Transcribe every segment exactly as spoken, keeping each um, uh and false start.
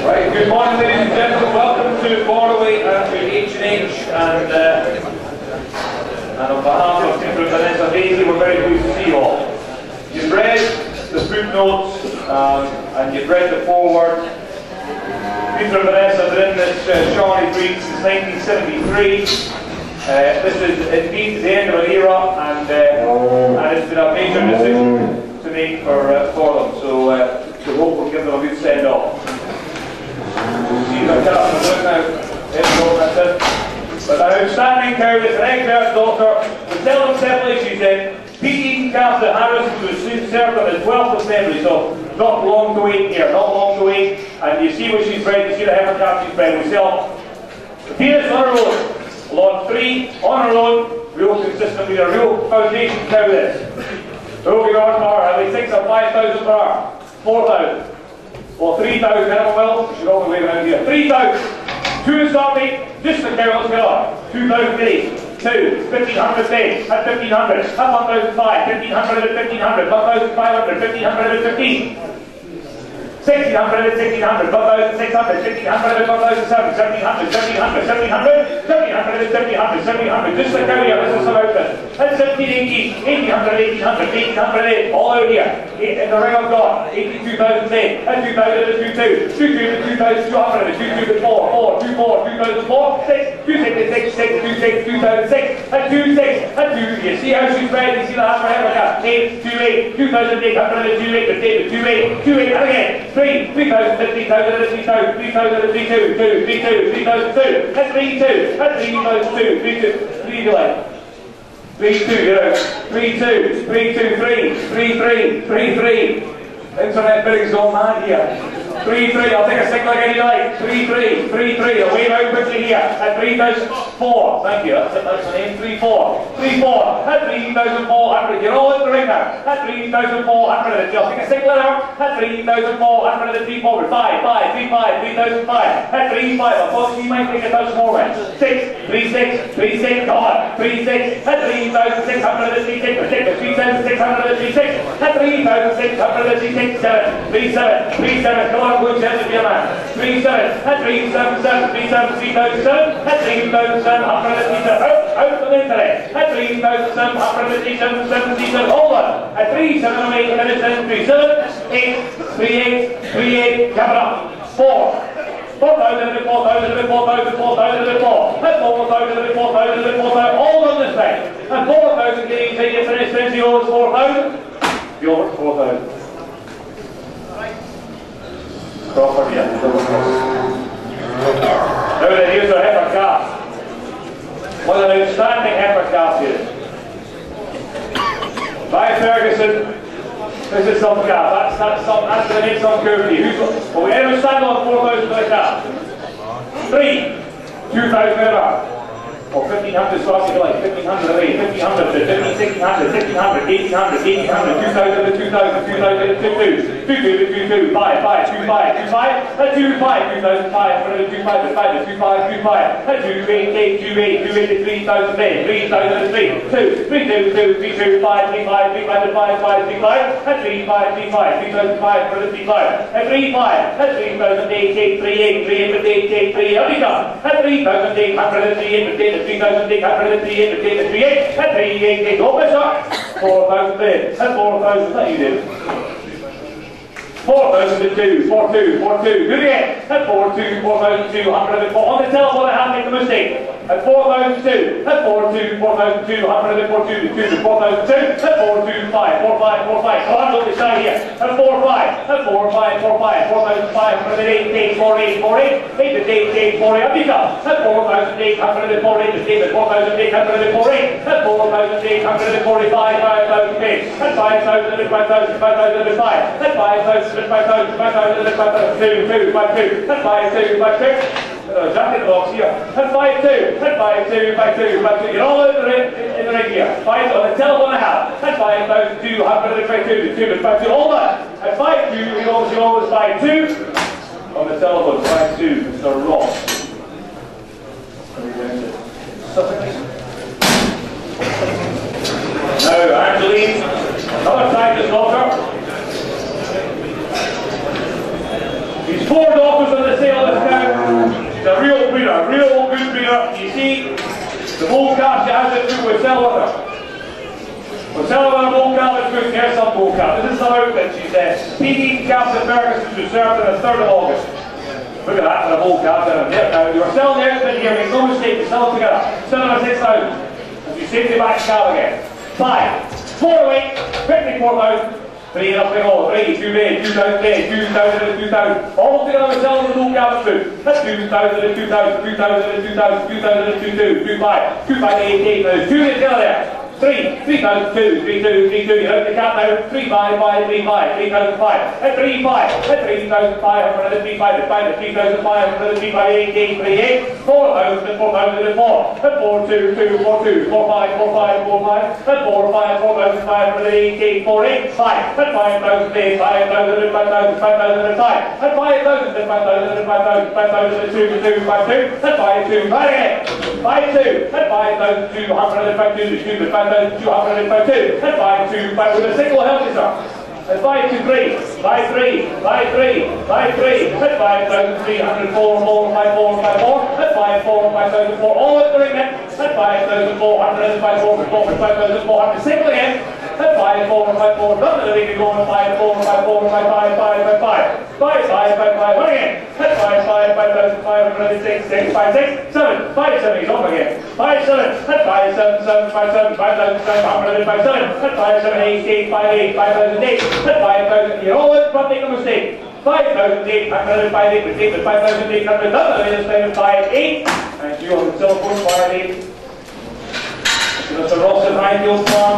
Right, good morning ladies and gentlemen, welcome to Carlisle and to H and H, and, uh, and on behalf of Timber Vanessa Daisy, we're very pleased to see you all. You've read the footnotes um, and you've read the foreword. Timber Vanessa have been in this uh, Charolais breed since nineteen seventy-three. Uh, this is indeed the end of an era, and, uh, and it's been a major decision to make for, uh, for them, so uh, we hope we'll give them a good send off. But an outstanding cow is an Edenhurst daughter. We tell them simply she's in P E Calf to Harris, who was served on the twelfth of February, so not long to wait here, not long to wait. And you see what she's bred, you see the heifer calf she's bred. We sell the penis on her own, lot three on her own, real consistent with a real foundation cow this. Moving on for her, and we think of five thousand per hour, four thousand. Well, three thousand minimum will, you should always leave it out here. three thousand. Two is start me, just the cow, let's get on. two thousand eight. Two, fifteen hundred days, at fifteen hundred, at one thousand five, fifteen hundred at fifteen hundred, one thousand five hundred, fifteen hundred at fifteen. sixteen hundred at sixteen hundred, one thousand six hundred, fifteen hundred at one thousand seven, seventeen hundred, seventeen hundred, seventeen hundred, seventeen hundred at seventeen hundred, seventeen hundred, just the cow here, this is some outfit. At seventeen eighty, eighteen hundred, eighteen hundred, eighteen hundred eight, all out here. Eight in the ring of God, eighty-two thousand eight, at two thousand at two two, two two to two thousand two hundred, at two two to four, four, two four, two thousand four, six, two six to six, six, two six, two thousand six, at two six, at two, you see how she's bred, you see the hammer heifer calf, eight, two eight, two thousand eight hundred at two eight, at two eight, two eight, and again, three, three thousand, three thousand at three thousand, three thousand at three two, two, three two, three thousand two, at three two, at three thousand two, three two, three delay. three two, you know, three two, three two, three, three three, three three. Internet bidding's gone mad here. three three, I'll take a signal again you like. three three, three three, I'll wave out quickly here. At three thousand four, thank you, that's it, that's the name. three four, three four, at three thousand four hundred, you're all in the ring now. At three thousand four hundred, I'll take a signal out. At three thousand four hundred, at three four, five, five, three five, three thousand five. At three five, I thought you might take a thousand more right. six, three six, three six, come on. three six, at three thousand six hundred, at three six, three thousand six hundred, at three six, at three thousand six hundred, at three six, seven, three seven, three seven, come on, good chance to be a man. three seven, at three seven seven, three seven, three thousand seven, at three thousand seven hundred, at three seven, out, out from the internet, at three thousand seven hundred, at three seven seven, three seven, hold on, at three seven eight, minutes in, three seven, eight, three eight, three eight, cap it up, four, four thousand, four thousand, four thousand, four thousand, four, at four thousand, four thousand, four thousand, all on this way, at four thousand, can you take it for instance, the yours four thousand, yours four thousand. Crawford, yeah. Now then, here's our heifer calf. What an outstanding heifer calf here. By Ferguson, this is some calf. That's that's some that's gonna make some curvy. Who's well we ever stand on four thousand for the calf? Three, two thousand ever. Or fifteen hundred slots if you like, fifteen hundred away, fifteen hundred to fifteen, sixteen hundred, sixteen hundred, eighteen hundred, eighteen hundred, two thousand to two thousand, two thousand to two two, two two to two two, five, five, two five, two five, at two five, two thousand five, two five to five, two five, two five, at two eight, eight, two eight, two eight to three thousand eight, three thousand to three, two, three two, two, three two, five, three five, three five to five, five, three five, at three five, three five, three thousand five for the three five, at three five, at three thousand eight, eight, three eight, three eight, eight, eight, three, how many done? At three thousand eight hundred, at three eight, three thousand eight hundred, at three eight, three eight, at three eight, eight, oh, that's up, four thousand there, at four thousand, that you did. four thousand to two, four two, four two, do it again, at four two, four thousand two hundred, on the telephone I have made the mistake, at four thousand two, at four two, four thousand two hundred, four two, two to four thousand two, at four two, five, four five, four five, come on, look this side here, at four five, at four five, four five, four thousand five hundred, eight, eight, four eight, four eight, eight to eight, eight, four eight, up, at four thousand eight hundred, four eight, at four thousand eight hundred, four eight, at four thousand eight hundred, forty-five, five thousand eight, at five thousand, five thousand, five thousand, five, at five thousand, five thousand, five thousand, five thousand, two, two, five two, at five two, five two, uh, jacket box here, at five two, at five two, five two, five two, you're all in the ring, in the ring here, five on the telephone I have, at five thousand two hundred, five two, two, five two, all that, at five two, you always, you always five two, on the telephone, five two, Mister Ross. Now, Angeline, another Titus daughter. These four daughters on the The bull calf, she has it through with sell with her. We'll sell her with a bull calf that's good. Here's some bull calf. This is some outfit, she says. P D calf at Ferguson was served on the third of August. Look at that for a bull calf down there. Now, you're selling the outfit here, make no mistake, you sell it together. Selling her six thousand. As you safety back calf again. Five. Four away. Quickly four thousand. Three and up they go. Three, two days, two thousand days, two thousand and two thousand. All together we're selling the bull calf food. That's two thousand and two thousand, two thousand and two thousand, two thousand and two, two, two, five, two, five, eight, eight, there's two together there. Three, three thousand two, three two, three two. You have the cap now. Three five, five, three five, three thousand five. At three five, at three thousand five hundred, at three five, at five, at three thousand five hundred, at three five, eight, eight, three eight. Four thousand, at four thousand and four. At four two, two, four two, four five, four five, four five. At four five, four thousand five hundred, eight eight, four eight, five. At five thousand eight, five thousand and five thousand, five thousand and five. At five thousand and five thousand and five thousand, five thousand and two, two, five two. At five two, five again. Five two. At five thousand two hundred and five two, excuse me, five thousand two hundred. Five two, and five two, five with a single healthy sir. And five two three, five three, five three, five three, and five thousand three hundred four, four, five four, five four, and five four, five thousand four, all at the ring then, and five thousand four hundred, and five four, four, five thousand four hundred, single again, and five four, five four, none of the ring go on five four, five four, five five, five five, five five, five five, one again, and five five, five thousand five hundred six, six, five six, seven, five seven, he's on again, five seven, and five seven, seven, five seven, five thousand seven hundred, and five seven, and five seven, eight, eight, five eight, five thousand eight, and five thousand, you're all in front, make a mistake. five thousand eight hundred, five eight, we take the five thousand eight hundred, another minute time five eight, and you on the telephone, five eight. So that's a Ross and Highfield farm.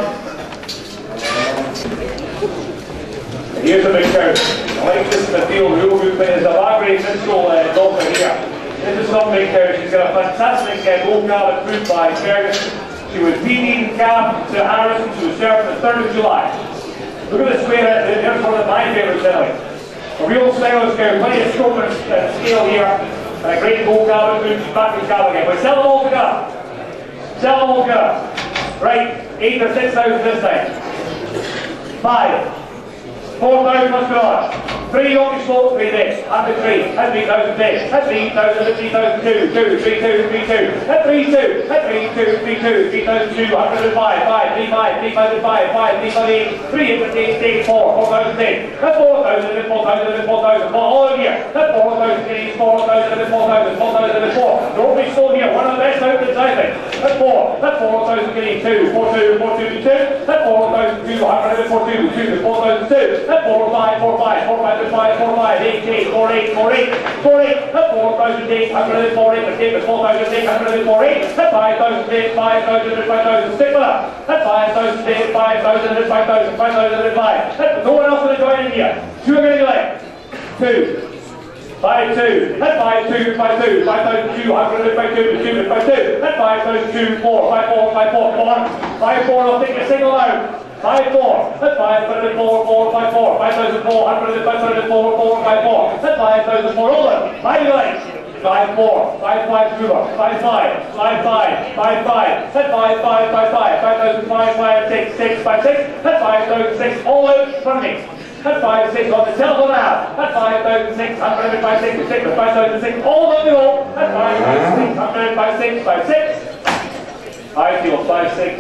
Here's a big crowd. I like this in the field, real good play. There's a library central uh, doctor here. This is some big crowd. She's got a fantastic uh, bull calf approved by Ferguson. She was P D calf to Harrison. She was served on the third of July. Look at this square, here's one of my favourites anyway. A real stylish cow, plenty of scope and uh, scale here, and a great bull calf approved. She's back with calf again. But sell them all together. Sell them all together. Right, eight or six thousand this time. Five. Four thousand must go on. Three Yorkshire slope, three days. At the three, at three thousand days. At three thousand, at three thousand two, two, three two, three two. At three two, at three two, three two, three thousand two hundred and five, five, three five, three thousand five, five, three thousand eight, three eight, eight, eight, four, four thousand eight. At four thousand, at four thousand, at four thousand, four all in here. At four thousand eight, four thousand, at four thousand, four thousand and four. Don't be slow here. One of the best outfits I think. At four, at four thousand two, four two, four two, two. At four thousand two hundred, at four two, two, four thousand two. At four five, four five, four five, five, four five, eight eight, four eight, four eight, four eight. At four thousand eight hundred, four eight, the tape is four thousand eight hundred, four eight. At five thousand eight, five thousand, five thousand, stick with that. At five thousand eight, five thousand, five thousand, five thousand, five. No one else going to join in here. Two are going to be left. Two. Five two, at five two, five two, five thousand two hundred, five two, two, five two, at five thousand two, four, five four, five four, four, five four, I'll take a single out. Five four, at five hundred four, four, five four, five thousand four hundred, five hundred four, four, five four, at five thousand four, hold on, five legs. Five four, five five Cuba, five five, five five, five five, at five five, five five, five thousand five, five six, six, five six, at five thousand six, all out in front of me. At five six on the telephone now. At five thousand six hundred, five six, six, five thousand six, all on the go. At five thousand six hundred, five six, five six. I feel five six.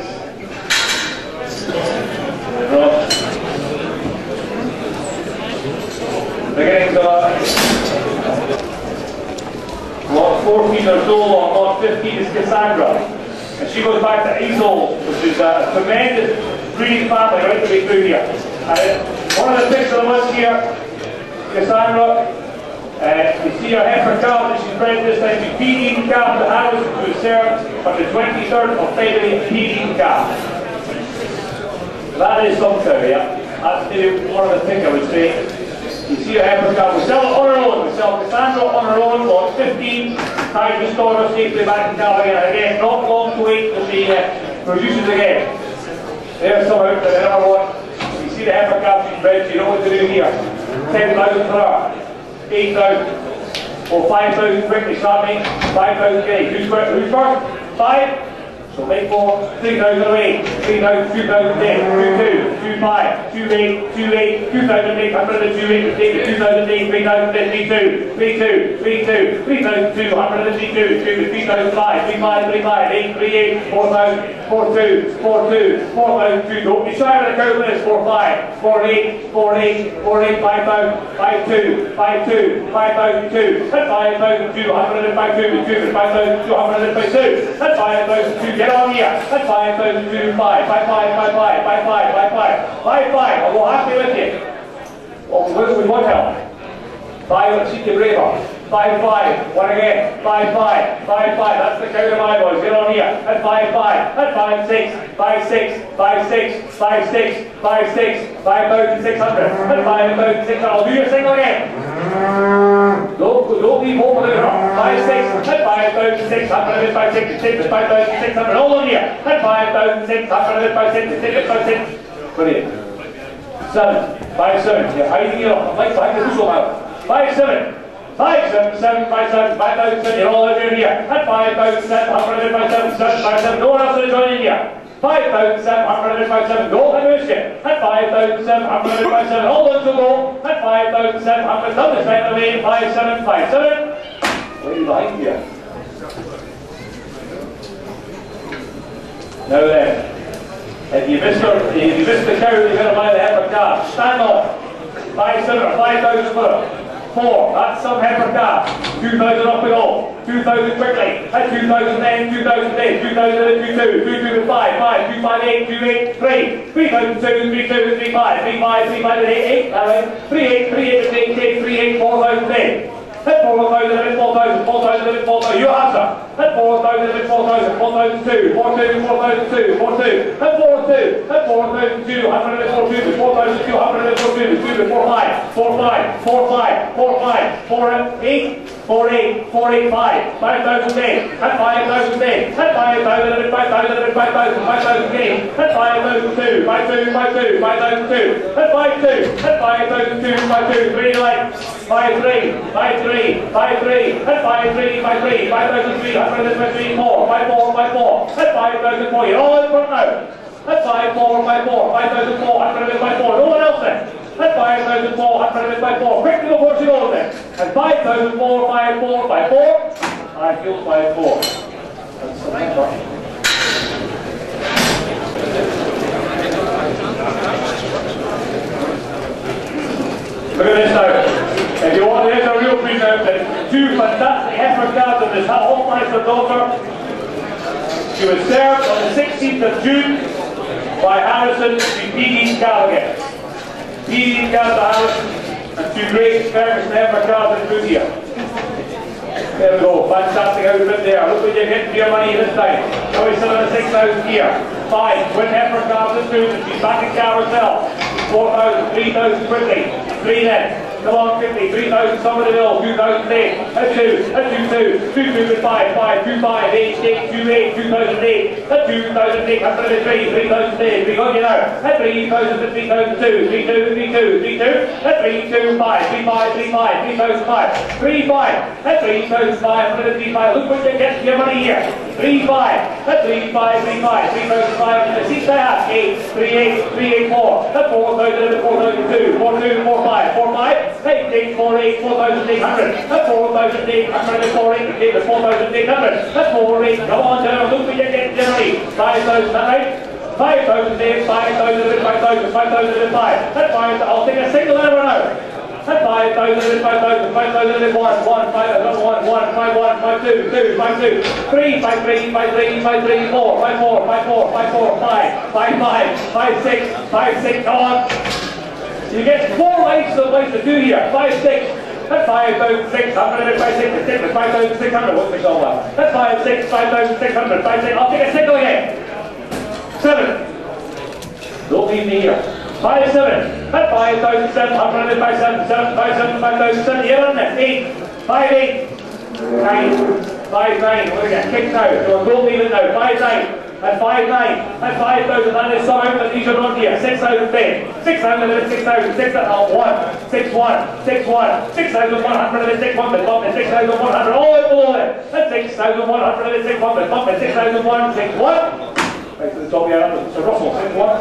Beginning to lot fourteen or so long, lot fifteen is Cassandra. And she goes back to Easel, which is a tremendous breeding family right the way through here. And one of the pictures of us here, Cassandra, uh, you see her heifer cow that she's bred this time, the P D cow, the house was served on the twenty-third of February, P D cow. That is some cow, yeah. That's maybe one of the things I would say. You see her heifer cow, we sell it on her own, we sell Cassandra on her own, lot fifteen, time to store her safely back in Carlisle again. Again, not long to wait till she uh, produces again. There's some out there, another one. See the heifer calf she's bred, you know what to do here. ten thousand for her, eight thousand, or five thousand quickly, start me, five thousand K. Who's first? Who's first? five? So make four, three thousand eight, three thousand, two thousand eight, two two, two five, two eight, two eight, two thousand eight hundred, two eight, two thousand eight, three thousand, three two, three two, three two, three thousand two hundred, three two, three thousand five, three five, three five, eight, three eight, four thousand, four two, four two, four thousand two. Don't be shy with the count list. four five, four eight, four eight, four eight, five thousand, five two, five two, five thousand two, that's five thousand two hundred, five two, five thousand two hundred, five two, that's five thousand two. Get on here. That's five thousand two, five, five five, five five, five five, five five, five five. I'll go happy with you. Well, with, with what help? Five, let's see you braver. Five five, one again. Five five, five five. That's the count of my boys. Get on here. That's five five. That's five six, five six, five six, five six, five six, five thousand six hundred. That's five thousand six hundred. I'll do your single again. Don't, don't leave home with it. Five six. That's five thousand six hundred. That's five six six. That's five thousand six hundred. Hold on here. That's five thousand six hundred. That's five six six. That's five six. Brilliant. Seven. Five seven. You're hiding it up. Like behind the whistle now. Five seven. Five seven seven five seven five thousand seven. You're all over here. At five thousand seven hundred five seven seven five seven. No one else will join in here. Five thousand seven hundred five seven. Go and lose it. At five thousand seven hundred five seven. Hold on to go. At five thousand seven hundred. Down this side of the lane. Five seven five seven. Way behind here. Now then, if you missed the if you missed the cow, you're going to buy the heifer calf. Stand off. Five seven or five thousand for it. Four, that's some heifer calf. Two thousand up we go. Two thousand quickly. At two thousand then, two thousand eight, two thousand and two two, two two and five, five, two five eight, two eight, three, three thousand two, three two, three five, three five, three five and eight, eight, that way. Three eight, three eight, eight, eight, three eight, four thousand eight. At four thousand and four thousand, four thousand and four thousand. You answer. At four thousand and four thousand, four thousand two, four two, four thousand two, four two. At four two, at four thousand two hundred and four two, four thousand two hundred and four two, two, four five, four five, four five, four five, four eight, four eight, four eight five, five thousand eight. At five thousand eight. At five thousand and five thousand and five thousand, five thousand eight. At five thousand two, five two, five two, five thousand two. At five two, at five thousand two, five two, three like five three, five three, five three. At five three, five three, five thousand three hundred and three four, five four, five four. At five thousand four. You're all in front now. At five four, five four, five thousand four hundred and five four. No one else then. At five thousand four hundred and five four. Quickly before she goes then. At five thousand four, five four, five four. I feel five four. That's the next one. Look at this now. If you want, there's a real breeze out there. Two fantastic heifer calves of this whole Meister daughter. She was served on the sixteenth of June by Harrison to P D Carlisle. P D Carlisle Harrison and two great Ferguson heifer calves in good here. There we go, fantastic outfit there. Look what you're getting for your money this time. Now he's selling a six thousand here. Five, twin heifer calves in good, and she's back in Carlisle. Four thousand, three thousand quickly. Three then. Come on quickly. Three thousand somebody bill. Two thousand eight. A two. A two two. Two two and five. Five. Two five. Eight eight. Two eight. Two thousand eight. A two thousand eight hundred and three. Three thousand eight. We got you now. A three thousand and three thousand two. Three two. Three two. Three two. A three two five. Three five. Three five. Three thousand five. Three five. A three thousand five hundred and three five. Look what you get for your money here. Three five. A three five. Three five. Three thousand five hundred and six. Eight. Three eight. Three eight four. A four thousand and four thousand two. Four two. Four five. Four five. Eight eight four eight. Four thousand eight hundred. A four thousand eight hundred and four eight. Eight. Four thousand eight hundred. A four eight. Come on, down. Look what you get for your money. Five thousand. That right? Five thousand eight. Five thousand. Five thousand. Five thousand and five. That's five. I'll take a single number now. At five thousand, five thousand, five thousand, one, one, five, one, one, five, one, five, two, two, five, two, three, five, three, five, three, five, three, four, five, four, five, four, five, four, five, five, five, five, six, five, six, come on. You get four lights of lights to do here. Five, six. That's five thousand six hundred, five, six, six, five thousand six hundred. What's the all that? That's five, six, five thousand six hundred, five, six. I'll take a single again. Seven. Don't leave me here. Five seven. At five thousand seven hundred, five seven, seven, five seven, five thousand seven. Here on there. Eight. Five eight. Nine. Five nine. We're gonna get kicked out. So don't leave it now. Five nine. at five nine, at five thousand, and there's some out that these are on here, six thousand ten, six thousand, six thousand, six thousand, one, six one, six one, six thousand one hundred, and six one, but bump at six thousand one hundred, all in below it, at six thousand one hundred, and six one, but bump at six thousand one, six one, right to the top here, it's a Russell, six one.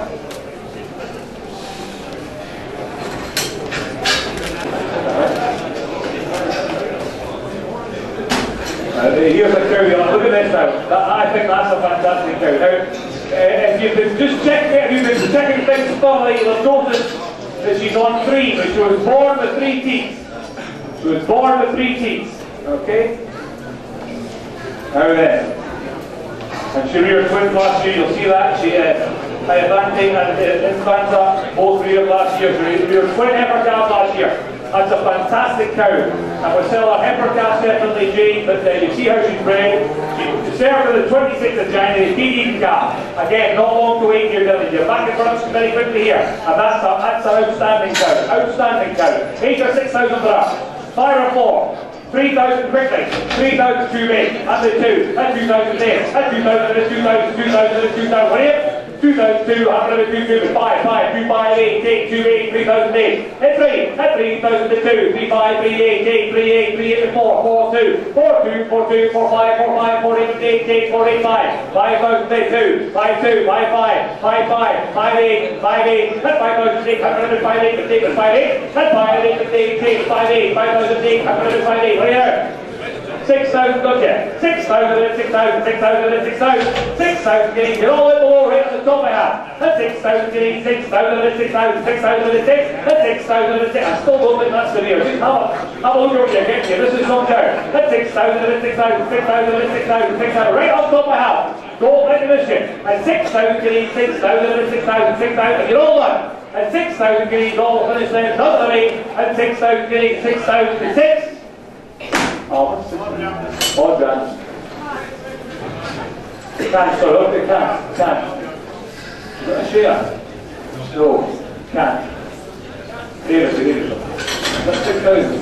Uh, here's a cow, look at this now. That, I think that's a fantastic cow. Now, uh, if you've been just checking, if you've been checking things thoroughly, you'll notice that she's on three, but she was born with three teeth. She was born with three teeth. Okay? Now then. And she reared twins last year, you'll see that. She uh, had Atlantic and uh, Infanta, both reared last year. She reared twin heifer calves last year. That's a fantastic cow. And we'll sell our heifer calf separately, Jane, but uh, you see how she's bred. She served on the twenty-sixth of January, feeding calf. Again, not long to wait here, Dylan. You're back in production very quickly here. And that's, a, that's an outstanding cow. Outstanding cow. Eight or six thousand for her. Five or four. three thousand quickly. three thousand too big. That's the two. That's two thousand there. That's two thousand, that's two thousand, two thousand, that's two thousand. What are you? two thousand two, one hundred two, two, five, five, two, five, eight, eight, two, eight, three thousand eight, hit three, hit three thousand two, three, five, three, eight, eight, three, eight, three, eight, four, four, two, four, two, four, two, four, five, four, five, four, eight, eight, eight, four, eight, five, five thousand two, five, two, five, five, five, five, five, eight, five, eight, hit five thousand eight, hundred five, eight, eight, five, eight, hit five, eight, eight, eight, five, eight, five thousand eight, hundred five, eight, what are you there? six thousand, gotcha. six thousand, six thousand, six thousand, six thousand, six thousand, getting it all in below right at the top I have. That's six thousand, getting six thousand, six thousand, six thousand, six, that's six thousand, six. I still don't think that's severe. Just have a, have a look over here, get here. This is some down. That's six thousand, six thousand, six thousand, six thousand, six thousand, right on top I have. Don't let this shit. And six thousand, getting six thousand, six thousand, six thousand, you're all done. And six thousand, getting all finished there, another eight, and six thousand, getting six thousand, six. Oh, all done. Can't, sorry, okay, can't, can't. You got a share? No, can't. Here it is, here it is. That's six thousand.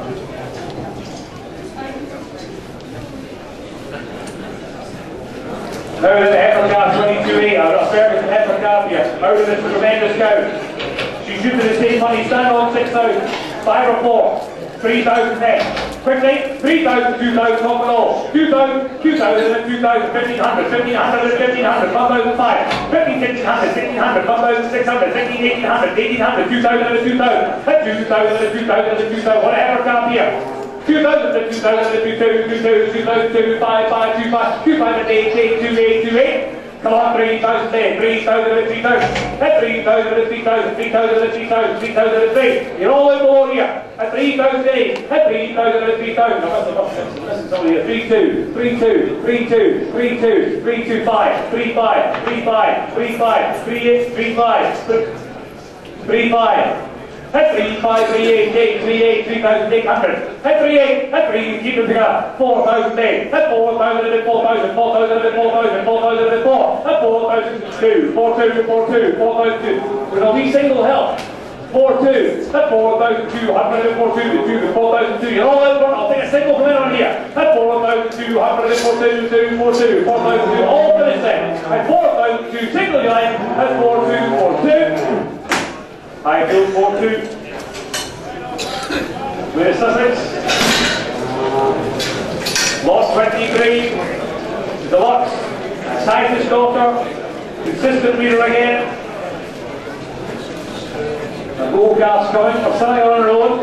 Now in the heifer calf twenty-two eight, I've got a Ferguson heifer calf here. Out of this tremendous cow. She's shooting the same money, stand on six thousand. Five or four. three thousand ten. Quickly, three thousand, two thousand, top and all. two thousand, two thousand, two thousand, fifteen hundred, fifteen hundred, fifteen hundred, one thousand five, fifteen, sixteen hundred, sixteen hundred, one thousand six hundred, sixteen, eighteen hundred, eighteen hundred, two thousand, two thousand, two thousand, two thousand, two thousand, whatever come here. two thousand, two thousand, two thousand, two thousand, two thousand, two, five, five, two, five, two, five, eight, eight, two, eight, two, eight. Come on, three thousand there, three thousand, three thousand, at three thousand, three thousand, three thousand, three thousand, three thousand, three. You're all in below here. At three thousand eight, at three thousand, three thousand. Listen, somebody here. three two, three two, three two, three two, three two, five, three five, three five, three five, three eight, three five, three five. At three, five, three, eight, eight, three, eight, three thousand eight hundred. At three, eight, at three, keep them together. Four thousand eight. At four thousand, at four thousand, four thousand, at four thousand, four thousand, at four. At four thousand two, four two, four two, four thousand two. With a wee single help. Four two. At four thousand two hundred, four two, two, four thousand two. You're all in front. I'll take a single from in on here. At four thousand two hundred, four two, two, four two, four thousand two. All finished then. At four thousand two, single line. At four two, four two. I build four two. Where's Sussex? Lost twenty-three. Deluxe. Scientist daughter. Consistent reader again. A gold calf's coming for selling her on her own.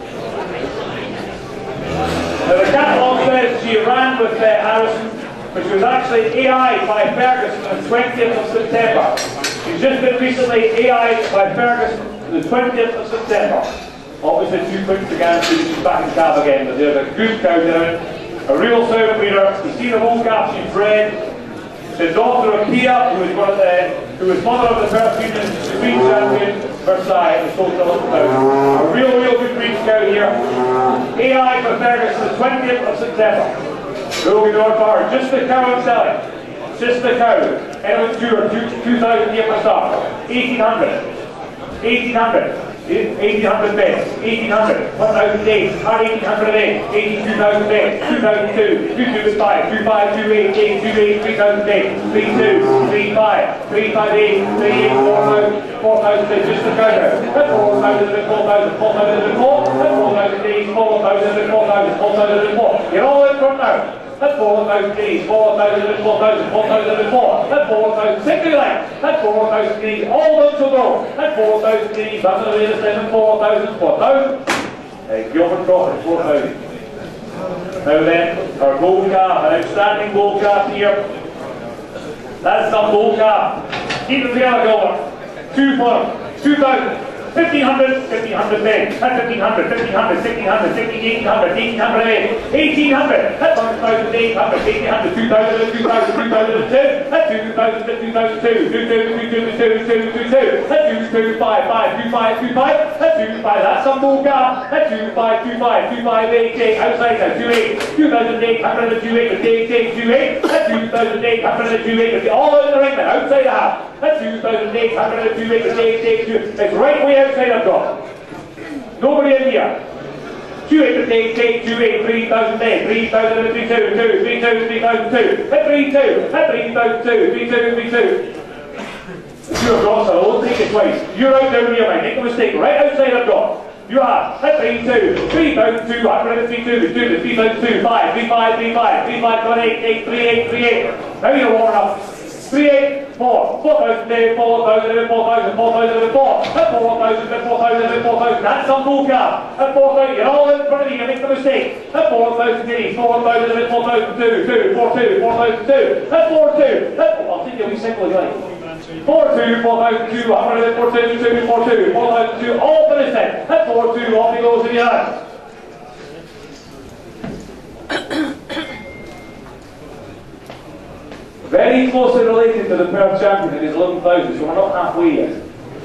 Now the catalogue says she ran with uh, Harrison, which was actually A I by Ferguson on the twentieth of September. She's just been recently A I by Ferguson on the twentieth of September. Obviously too quick to guarantee she's back in calf again, but there's a good cow down. A real sound breeder. You see the whole calf she's bred. The daughter of Kia, who was one of the, who was mother of the first Union Supreme Champion, Versailles, was sold to look about. A real, real good breed cow here. A I for Ferguson, the twentieth of September. There will be no car. Just the cow I'm selling. Just the cow. Element two or two thousand here for start. eighteen hundred. eighteen hundred. eighteen hundred beds, eighteen hundred, one thousand days, eighteen hundred a day, eighty-two thousand beds, two thousand two, two two five, two five, two eight, eight, two eight, three thousand days, three two, three five, three five eight, three eight, four thousand, four thousand days, just the counter. That's four thousand, four thousand, four thousand four, that's four thousand days, four thousand, four thousand, four thousand four. You're all in front now. That's four thousand days, four thousand, four thousand, four thousand four. That's four thousand, sixty like. That's four thousand days, all done to go. That's four thousand days, that's the way to seven, four thousand, four thousand. Hey, Gilbert Crawford, four thousand. Now then, our gold calf, an outstanding gold calf here. That's some gold calf. Keep it together, Gilbert. Two for him, two thousand. fifteen hundred, fifteen hundred then, that's fifteen hundred, fifteen hundred, sixteen hundred, sixteen, eighteen hundred, eighteen hundred, eighteen hundred, that's one thousand eight hundred, eighteen hundred, two thousand, two thousand, two thousand two, that's two thousand, two thousand two, two two, two two, two two, two two, that's two two, five five, two five, two five, that's two five, that's some more gap, that's two five, two five, two five, eight eight, outside now, two eight, two thousand eight hundred, two eight, eight eight, two eight, that's two thousand eight hundred, two eight, all in the ring now, outside the half. That's two thousand eight hundred, two eight, eight eight, two. It's right way outside of God. Nobody in here. two eight, eight eight, two eight, three thousand eight, three thousand, three two, two, three two, three thousand two, that's three two, that's three thousand two, three two, three two. You're across, I won't take it twice. You're out there with your mind, make a mistake, right outside of God. You are. That's three two, three thousand two hundred, three two, two, three thousand two, five, three five, three five, three five, one eight, eight, three eight, three eight. Now you're warming up. three eight, four, four thousand, four thousand, four thousand, four thousand, four, that's four thousand, four thousand, four thousand, that's some bull cap. That's four thousand, you're all in front of me, you make the mistake. That's four thousand, four thousand, four thousand two, two, four two, four thousand two, that's four two, that's, I'll take you a wee simple again. four two, four thousand two hundred, four two, two, four two, four thousand two, all finished then. That's four two, off he goes in your hand. Very closely related to the Perth champion, it is eleven thousand, so we're not halfway yet.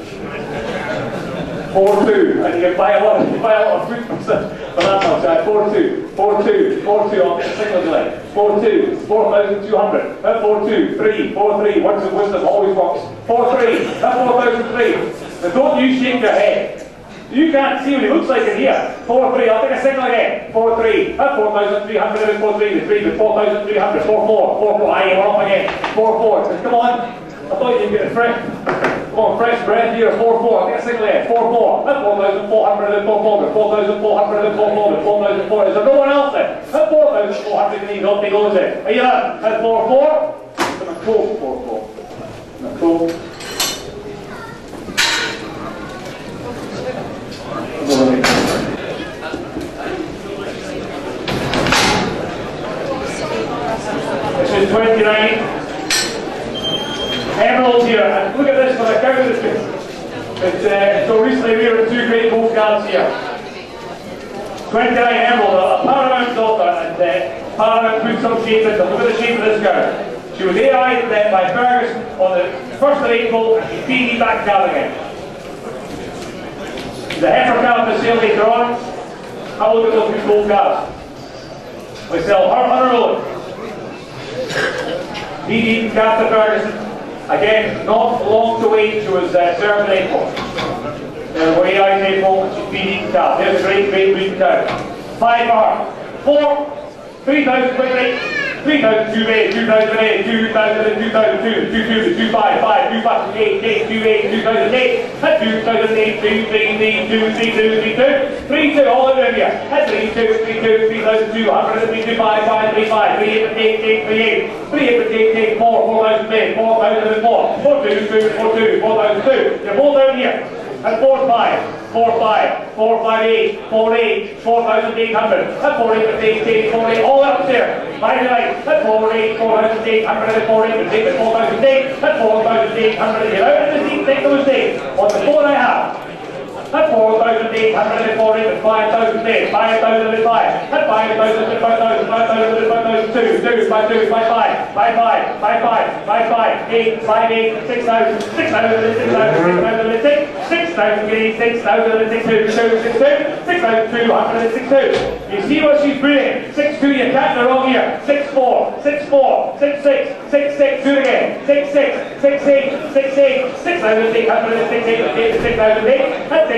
four two, and you can buy a lot of, you buy a lot of food from that outside. four two, four two, four two, I'll get a signal delay. four two, four thousand two hundred, that's four two, three, four three, words of wisdom always works. four three, that's four thousand three. But don't you shake your head. You can't see what he looks like in here. four three, I'll take a signal again. four three, that's four thousand three hundred, four three, the three, the four thousand three hundred, four four, four four, aye, we're up again. four four, come on. I thought you'd get a fresh, come on, fresh breath here. four four, I'll get a signal again. four four, that's four thousand four hundred, four four, four thousand four hundred, four four, four thousand four. Is there no one else then? That's four thousand four hundred, and he's up he goes there. Are you there? That's four four. I'm a cool four four. I'm a cool. This is twenty-nine. Emeralds here. And look at this when I counted this. Uh, so recently we were in two great gold cards here. twenty-nine emerald, a paramount daughter, and uh, paramount put some shape into. Look at the shape of this girl. She was A I'd by Ferguson on the first of April, and she's beating back down again. The heifer calf for sale later on. Have a look at those two gold calves. We sell her on her own. He'd eaten calf to Ferguson. Again, not long to wait. She was uh, served in April. There were A I's in April, and she's been eaten calf. There's a great, great breeding cow. Five for her. Four. Three thousand quickly. Three thousand two eight, two thousand eight, two thousand, two thousand two, two two, two five, five, two five, eight, eight, two eight, two thousand eight, that's two thousand eight, three three, three two, three two, three two, three two, all over here. That's three two, three two, three thousand two hundred, three two five, five three five, three eight, eight, eight, three eight, three eight, eight, eight, four, four thousand eight, four thousand four, four two, two, four two, four thousand two. You're both down here. That's four five, four five, four five eight, four eight, four thousand eight hundred. That's four eight, eight eight, four eight, all up there. By the light, that's four eight, four thousand eight hundred, four eight, that's four thousand eight, that's four thousand eight hundred. You're out of the seat, take the mistake. On the phone I have. That's four thousand eight hundred, four eight, five thousand eight, five thousand five, that's five thousand, five thousand, five thousand, five thousand two, two, five two, five five, five five, five five, five five, eight, five eight, six thousand, six thousand, six thousand, six thousand six, six thousand eight, six thousand six two, two, six two, six thousand two hundred six two. You see what she's breeding? six two, you can't go wrong here. six four, six four, six six, six six, do it again. six six, six eight, six eight, six thousand eight hundred six eight, six thousand eight, that's six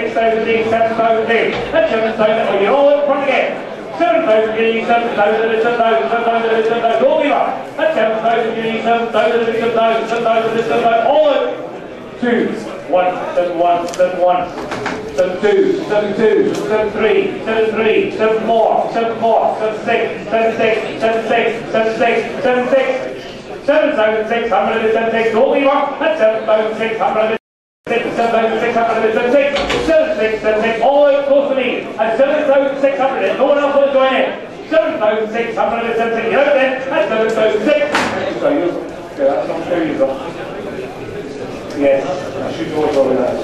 six thousand eight, seven thousand eight, and seven thousand, oh, you're all in front again. seven thousand eight, seven thousand, seven thousand, seven thousand, seven thousand, all lever. And seven thousand eight, seven thousand, seven thousand, seven thousand, seven thousand, all out. two, one, seven one, seven one, seven two, seven two, seven three, seven three, seven four, seven four, seven six, seven six, seven six, seven six, seven six, seven thousand six hundred seventy-six, all lever. And seven thousand six hundred seven thousand six hundred seventy-six, seven six seven six, all out close to me, and seven thousand six hundred, no one else will join in. seven thousand six hundred seventy-six, you're out then, and seven thousand six. Sorry, you. Okay, that's not fair, you go. Yes, I should know all of that.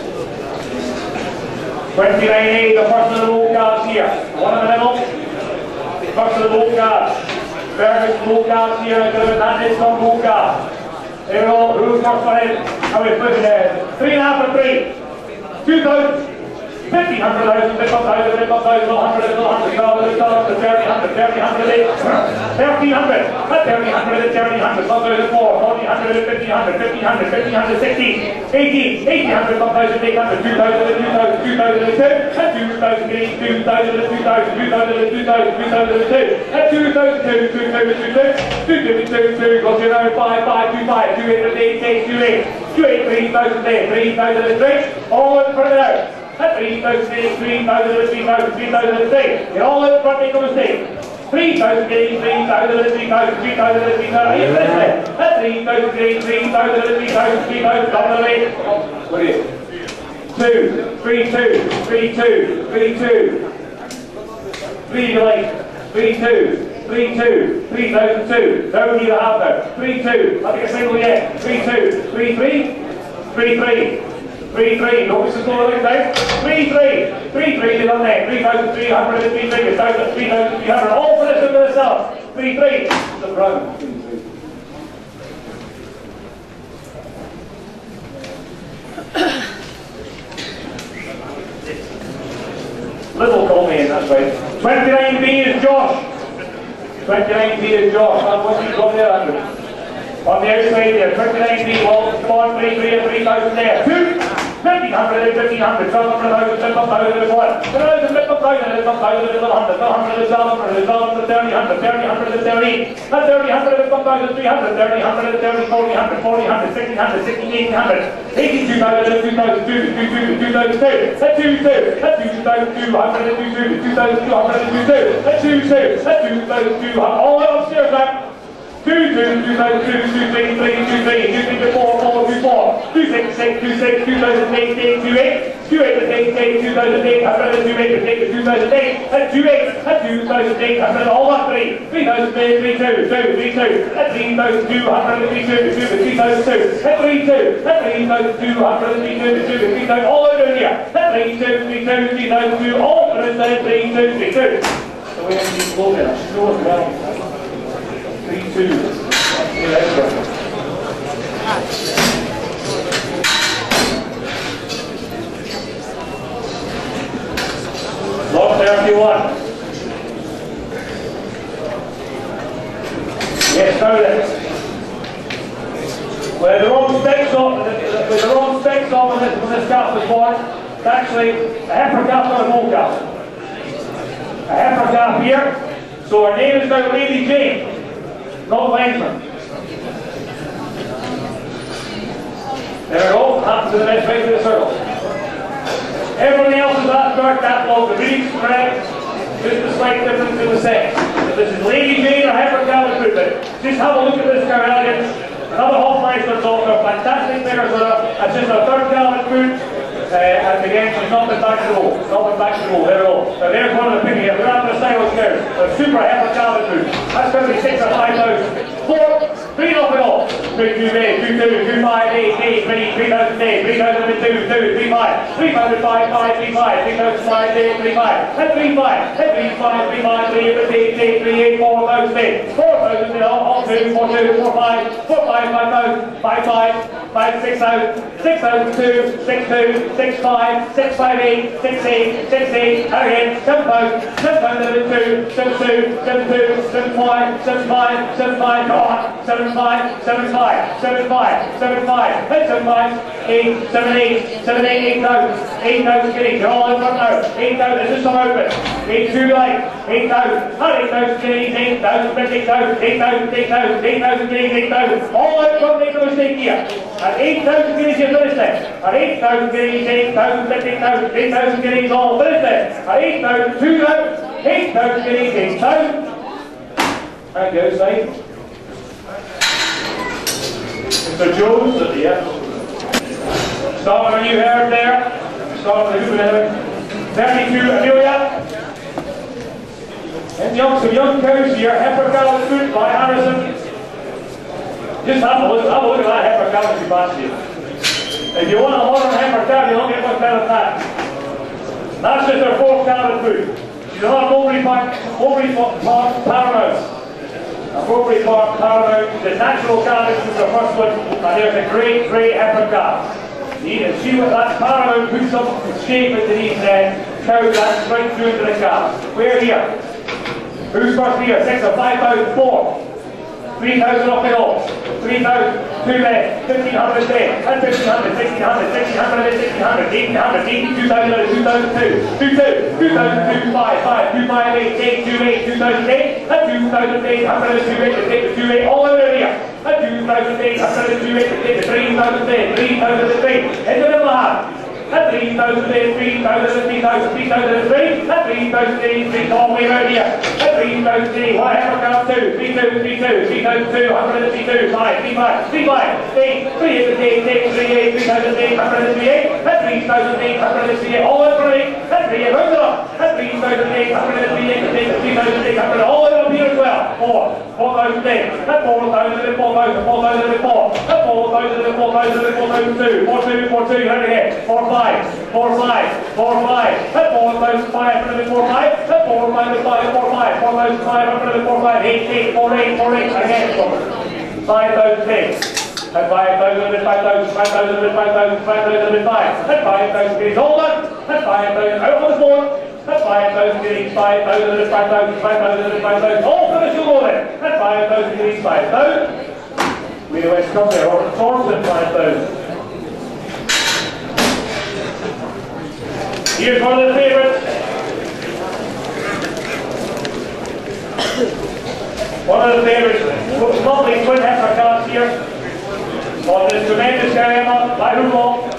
twenty-nine A, the first of the low guards here. One in the middle. First of the low guards. Fergus low guards here, that is some low guards. There we go, who's first for him? How we put it there? Three and a half and three. Two thousand. Fifteen hundred thousand, fifty thousand, fifty thousand, one hundred, one hundred, one hundred, thirty hundred, thirty hundred, thirteen hundred, thirty hundred, thirty hundred, one thousand four, forty hundred, fifteen hundred, fifteen hundred, fifteen hundred, sixteen, eighteen, eighteen hundred, one thousand eight hundred, two thousand, two thousand, two thousand two, and two thousand eight, two thousand, two thousand, two thousand, two thousand, two thousand two, and two thousand two, two thousand two, two thousand two, goes to around five, five, two, five, two, eight, eight, eight, two, eight, two, eight, three thousand eight, three thousand three, all in front of it out. At three thousand eight, three thousand, three thousand, three thousand three. You're all in front, make no mistake. three thousand eight, three thousand, three thousand, three thousand, three thousand. Are you listening? At three thousand eight, three thousand, three thousand, three thousand, double eight. What is it? two, three, two, three, two, three, two. three, eight, three, two. three two, three thousand two, no need to have that. three two, I think a single yet. three two, three three, three three. three three, notice the score like that. three three, three three is on there. three thousand three hundred, three three, three thousand three hundred, all for this and for itself. three three, the brown. Little call me in, that's right. twenty-nine B is Josh. twenty-nine B is Josh. That's what he's got there, Andrew. On the outside there, twenty-nine B, well, come on, three three, three thousand there. two, fifteen hundred, fifteen hundred, twelve hundred, fifteen hundred, one thousand, fifteen hundred, one thousand, one hundred, one hundred, twelve hundred, twelve hundred, thirty hundred, thirty hundred, thirty, thirty hundred, one thousand three hundred, thirty hundred, thirty, forty hundred, forty hundred, sixteen hundred, sixteen, eighteen hundred, eighty-two thousand, two thousand two, two thousand two, two thousand two, two two, two thousand two hundred, two two, two thousand two hundred, two two, two two, two thousand two hundred, all upstairs now. two two, two thousand two, two three, three, two three, two three, four, four, two four, two six, six, two six, two thousand eight, eight, two eight, two eight, eight, eight, two thousand eight hundred, two eight, eight, two thousand eight, and two eight, and two thousand eight hundred, all that three, three thousand three, three two, two, three two, and three thousand two hundred, three two, two, three thousand two, and three two, and three thousand two hundred, three two, two, three thousand, all out down here, and three two, three two, three thousand two, all for it, three two, three two. So we have to be closing, I should know as well. three two. Lot thirty-one. Yes, now then. With the wrong specs on, with the wrong specs on when this, when this calf was born, it's actually a heifer calf, not a bull calf. A heifer calf here. So her name is now Lady Jane, not Langsman. There we go, happens to the best way to the circle. Everything else is that dark, that long, the reading's correct, just a slight difference in the sex. If this is Lady Jane or Heifer Calvin Footbit, just have a look at this Carlisle. Another Hofmeister daughter, fantastic figures with her, and just a third Calvin Foot. Uh, and again, she's not been back to the roll, not been back to the roll, there we go. So there's one of the picking here, we're after the styles now. A super Heifer Calvin Foot. That's going to be six or five thousand. Four, three nothing all. Three two eight, two two, two five eight eight, three three thousand eight, three thousand two, two, three five, three thousand five, five, three five, three thousand five, eight, three five, and three five, and three five, three five, three eight, eight, eight, three eight, four thousand eight, four thousand all, all two, four two, four five, four five, five thousand, five five. five, six thousand, six thousand two, six two, six five, six five eight, six eight, six eight, and again, seven thousand, seven thousand two, seven two, seven two, seven five, seven five, seven five, go on, seven five, seven five, seven five, seven five, seven five, eight, seven eight, seven eight, eight thousand, eight thousand guineas, you're all in front now, eight thousand, this is some open, eight two light, eight thousand, and eight thousand guineas, eight thousand, eight thousand, eight thousand, eight thousand, eight thousand guineas, eight thousand, all out front, make no mistake here, and eight thousand guineas, you finish there, and eight thousand guineas, eight thousand, eight thousand, eight thousand guineas, all finish there, and eight thousand, two thousand, eight thousand guineas, eight thousand, and go side. Mister Jones at the end. Start with a new hair there. Start with a new hair. thirty-two, Amelia. And young, some young cows here. Heifer Gallop Foot by Harrison. Just have a look, have a look at that heifer cow if you fancy it. If you want a modern heifer cow, you don't get much better than that. That's just her fourth Gallop Foot. She's not Mulberry Park, Mulberry Park Paramount. Appropriate Park, Paramount, the natural calf is the first one, and there's a great, great heifer calf. You can see what that Paramount puts some shape into these uh, cows, that's right through into the calf. We're here. Who's first here? Six of five thousand four. three thousand off the all. three thousand, two men, fifteen hundred there, and fifteen hundred, sixteen hundred, sixteen hundred, sixteen hundred, eighteen hundred, eighty-two thousand, two thousand two, two two, two thousand two, five, five, two five eight, eight two eight, two thousand eight, and two thousand eight hundred, two eight, eight two eight, all over here, and two thousand eight hundred, two eight, eight, three thousand eight, three thousand three, in the middle half. At three thousand eight, three thousand, three thousand, three thousand three, at three thousand eight, three all the way around here. At three thousand eight, whatever count two, three two, three two, three thousand two, one hundred three two, five, three five, three five, eight, three eight, eight, three eight, three thousand eight, one hundred three eight, at three thousand eight, one hundred three eight, all in for eight, at three eight, round it up, at three thousand eight, one hundred three eight, three thousand eight hundred, all in up here as well. Four, four thousand eight, at four thousand, four thousand, four thousand four, at four thousand, four thousand, four thousand two, four two, four two, round again, four five, four five, four five, at four thousand five hundred, four five, at four thousand five, four five, four thousand five hundred, four five, eight eight, four eight, four eight, again, five thousand eight, at five thousand, five thousand, five thousand, five thousand, five thousand, five, at five thousand, guineas, hold on, at five thousand, out on the floor, at five thousand, guineas, five thousand, five thousand, five thousand, five thousand, all finish the low then, at five thousand, guineas, five thousand, we know it's come there, or Thornton, five thousand. Here's one of the favourites. One of the favourites. Lovely twin heifer calves here. On this tremendous carrier by Rumble.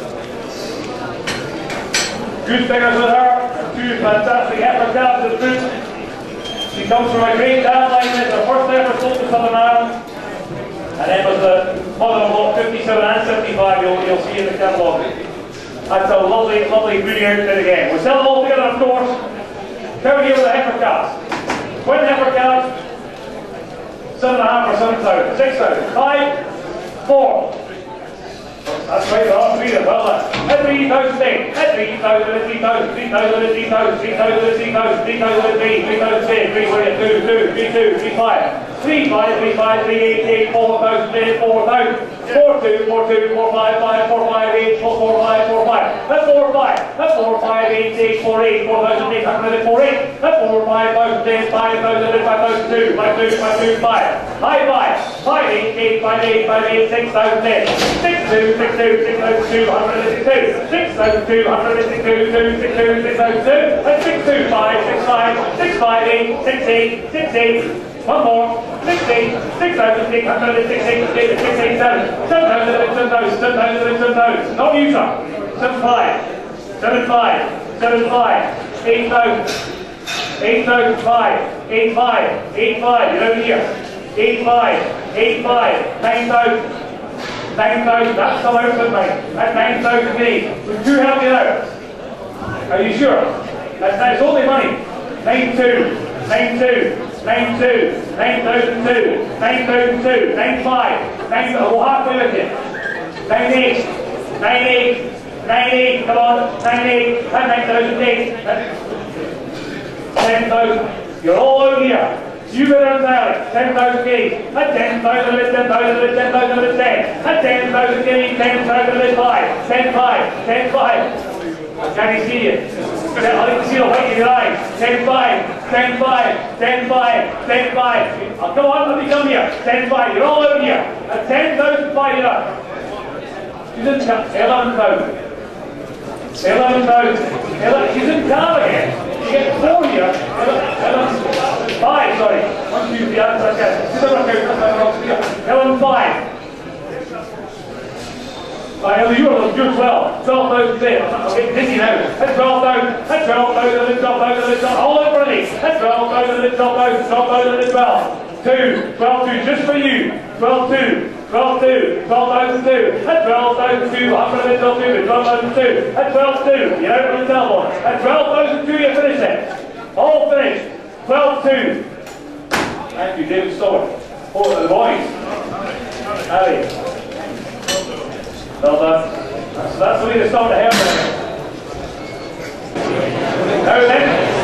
Good figures with her. Two fantastic heifer calves at foot. She comes from a great downline. It's her first ever sold to Southern Ireland. And then was the mother of lot fifty-seven and seventy-five, you'll, you'll see in the catalogue. That's a lovely, lovely breeding outfit again. We'll sell them all together, of course. Cover here with the heifer calves. Twin heifer calves, seven and a half or seven thousand, six thousand, five, four. That's right, they're all three of them. Well done. At three thousand eight, at three thousand, at three thousand, three thousand, at three thousand, three thousand, at three thousand, three thousand, at three, three thousand eight, three, two, two, three, two, three, five. Three five, three five, three eight, eight, four thousand, eight, four thousand, four two, four two, four five, five, four five, eight, four four five, four five. That's four five. That's four five, eight, eight, four eight, four thousand eight hundred, four eight. That's four five thousand eight, five thousand, five thousand two, five two, five two, five. High five, five eight, eight, five eight, five eight, six thousand eight, six two, six two, six thousand two hundred six two, six thousand two hundred six two, two six two, six thousand two, and six two five, six five, six five eight, six eight, six eight. One more, six eight, six thousand eight hundred, six eight, six eight seven, seven thousand, seven thousand, seven thousand, seven thousand, not you sir, seven five, seven five, seven five, eight thousand, eight thousand five, eight five, eight five, you're over here, eight five, eight five, nine thousand, nine thousand, that's still out of mine, that's nine thousand guineas, would you help me out? Are you sure? That's, that's only money, nine two, nine two, nine two, nine thousand two, nine thousand two, nine five, nine, we'll halfway with you. nine eight, nine eight, nine eight, come on, nine eight, and nine thousand eight, ten thousand, you're all out here. You better entirely. ten thousand guineas. At ten thousand, at ten thousand, at ten thousand, at ten. At ten thousand guineas, ten thousand, at five. ten five, ten five. Can he see you? I can see the white in your eyes. ten five, ten five, ten five, ten five. Oh, come on, let me come here. ten five, you're all out here. At ten thousand five, you're up. She's in eleven thousand. eleven thousand. She's in town again. She gets four here. eleven, five, sorry. one, two, three, that's okay. eleven five. I know you are good as well. twelve thousand there. I'm getting dizzy now. That's twelve thousand. That's twelve thousand. That's twelve thousand. That's twelve thousand. All over me. That's twelve thousand. That's twelve thousand. twelve thousand. That's twelve. Two. twelve two. Just for you. twelve two. twelve two. twelve thousand two. That's twelve thousand two. I'm going to twelve two. twelve thousand two. That's twelve two. You're out on the telephone. That's twelve thousand two. You finish it. All finished. twelve two. Thank you, David Stewart. Oh, the boys. Harry. Well done. That's, that's the way to start the hair. Now then,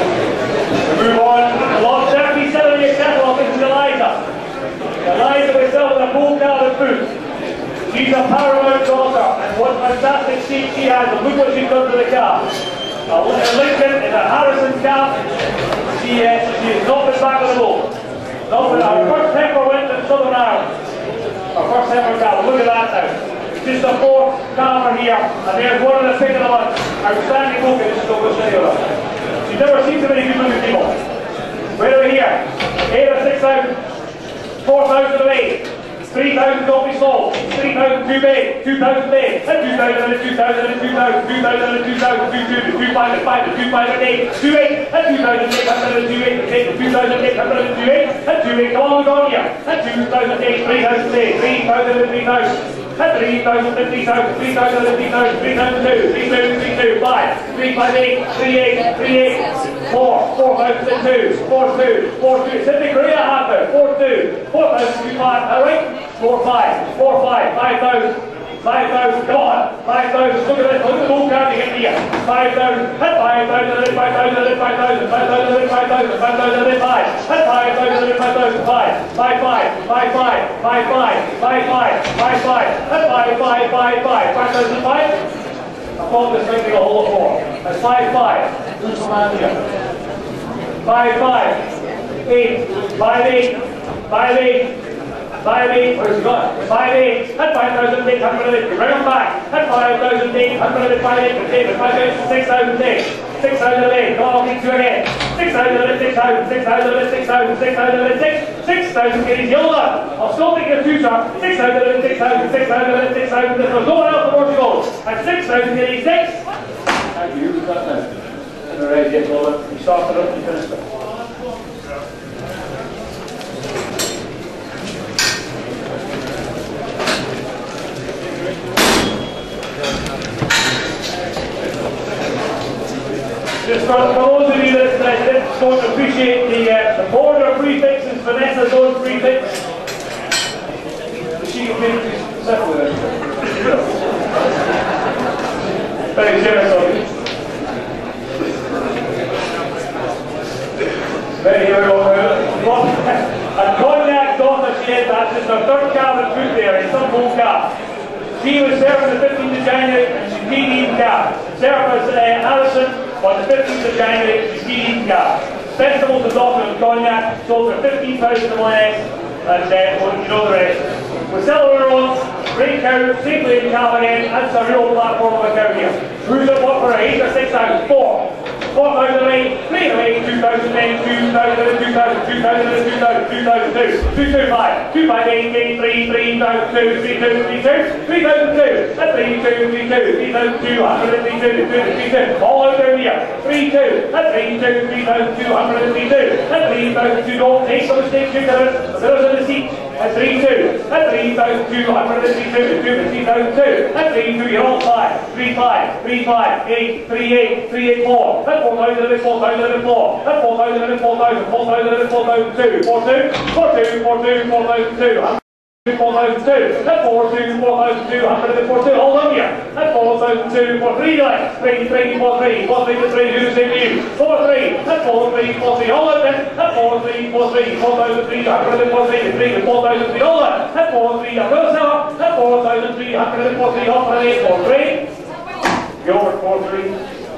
we move on. Lot thirty-seven in your catalogue. This is Eliza. Eliza was selling a full carded boot. She's a paramount daughter, and what fantastic seat she has. And look what she's done to the car. A Lincoln in a Harrison car. She, uh, she has not been back on the road. Not with our first temper went to Southern Ireland. Our first temper car. Look at that now. Just a fourth camera here, and there's one of the pick of the month. Outstanding looking, this is what we'll show you. You've never seen so many good looking people. Wait over here. eight or six thousand. four thousand of eight. three thousand don't be sold. three thousand too big. two thousand big. And two thousand and two thousand and two thousand. two thousand and two thousand. two two. two five and five. two five and eight. two eight. And two thousand eight hundred and two eight. two thousand eight hundred and two eight. And two eight. Come on, we're going here. And two thousand eight. three thousand eight. three thousand and three thousand. At three thousand, three thousand, three thousand, three thousand, three thousand two, three thousand, three two, five, three five eight, three eight, three eight, four, four thousand two, four two, four two, Sydney Korea half out, four two, four thousand two five, alright, four five, four five, five thousand, five thousand, come on, five thousand, look at this, look at the whole card you get here, five thousand, at five thousand, at five thousand, at five thousand, five thousand, at five thousand, five thousand, at five, at five thousand, at five thousand, five, five five, five five, five five, five five, five five, at five five, five five, five thousand five. I thought this might be a whole lot more. That's five five. Who's the man here? Five five, eight, five eight, five eight. Five eight, where's he got? Five eight, at five thousand eight hundred and eighty. Round back, at five thousand eight hundred and five eight, David, five thousand six thousand eight, six thousand eight. Come on, I'll get you again. Six thousand and six thousand, six thousand and six thousand, six thousand and six, six thousand guineas. You'll learn. I'll still take your future. Six thousand and six thousand, six thousand and six thousand. There's no one else before she goes. At six thousand guineas, six. Thank you. Who's that now? Alright, yes, well, you started up and finished it. Just for those of you that uh, don't appreciate the, uh, the border prefixes, Vanessa's own prefix. She can be settled with it. Very generous of you. Very here we go. A cognac daughter she had, that's just her third cabin food there in some old car. She was served on the fifteenth of January and she's P D car. Served as uh, Alison. On the fifteenth of January, she's eating car. Festival to Doctor and Cognac, sold for fifteen thousand M O S, and uh, well, you know the rest. We're selling our own, great cow, safely in calf again, that's a real platform of a cow here. Who's it, what for a eight or six thousand? Four. four thousand eight, three thousand eight, two thousand eight, two thousand, two thousand, two thousand, two thousand, two thousand two, two thousand five, two thousand five, eight, three, three thousand two, three thousand two, three thousand two, that's three thousand two, three thousand two hundred, three thousand two, three thousand, all out down here, three two, that's three thousand, three thousand two hundred, three two, that's three thousand two, don't take some mistakes, two thousand, the bills in the seat, that's three two, that's three thousand two hundred, three two, three thousand two, that's three two, you're all five, three five, three five, eight, three eight, three eight four, that's four thousand, four thousand four, that's four thousand, four thousand, four thousand, four thousand two, four two, four two, four two, four thousand two. four thousand two, that's four two, four thousand two hundred forty-two, hold on here, that's four thousand two, four three, like, three, three, four three, four three, three, who's in you, four three, that's four three, four three, hold on then, that's four three, four three, four thousand three hundred forty-three, three, four thousand three, hold on, that's four three, I'm going to sell, that's four thousand three hundred forty-three, hold on, eight, four three, go over four three,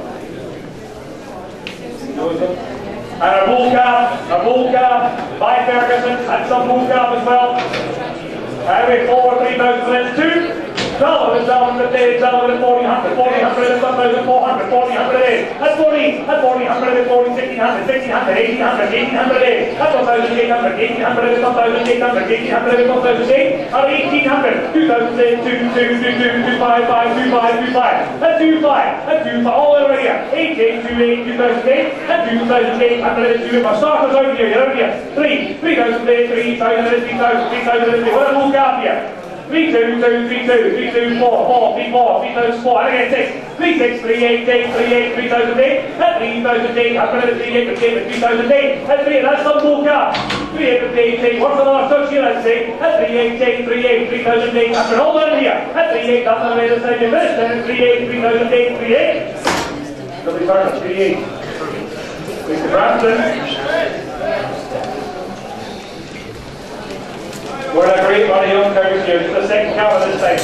and a bull calf, a bull calf, by Ferguson, and some bull calf as well. Anyway, four, three thousand and two. Dollar is down the day, down to forty hundred, forty hundred and one thousand four hundred, forty hundred eight. That's forty, that's forty hundred and forty, sixteen hundred, sixteen hundred, eighteen hundred, eighteen hundred eight. That's one thousand eight hundred, eighteen hundred and one thousand eight hundred, eighteen hundred and one thousand eight. Out of eighteen hundred, two thousand eight, two, two, two, two, two, five, five, two, five, two, five. That's two, five, that's two, five, all over here. Eight, eight, two, eight, two thousand eight. That's two thousand eight hundred and two. My starters out here, you're out here. Three, three thousand eight, three thousand and three thousand, three thousand and three. What a little gap here. Three two two three two three two four four three four three thousand four and again six three six three eight eight three eight three thousand eight that's three thousand eight hundred and three eight three thousand eight that's three that's some bull cap three eight eight eight what's the last touch here I'd say that's three eight eight three eight three thousand eight hundred hold on here that's three eight that's the way to say you finish then three eight three thousand eight three eight double turn three eight Mister Brampton. We're in a great run of young cows here, just the second count of this time.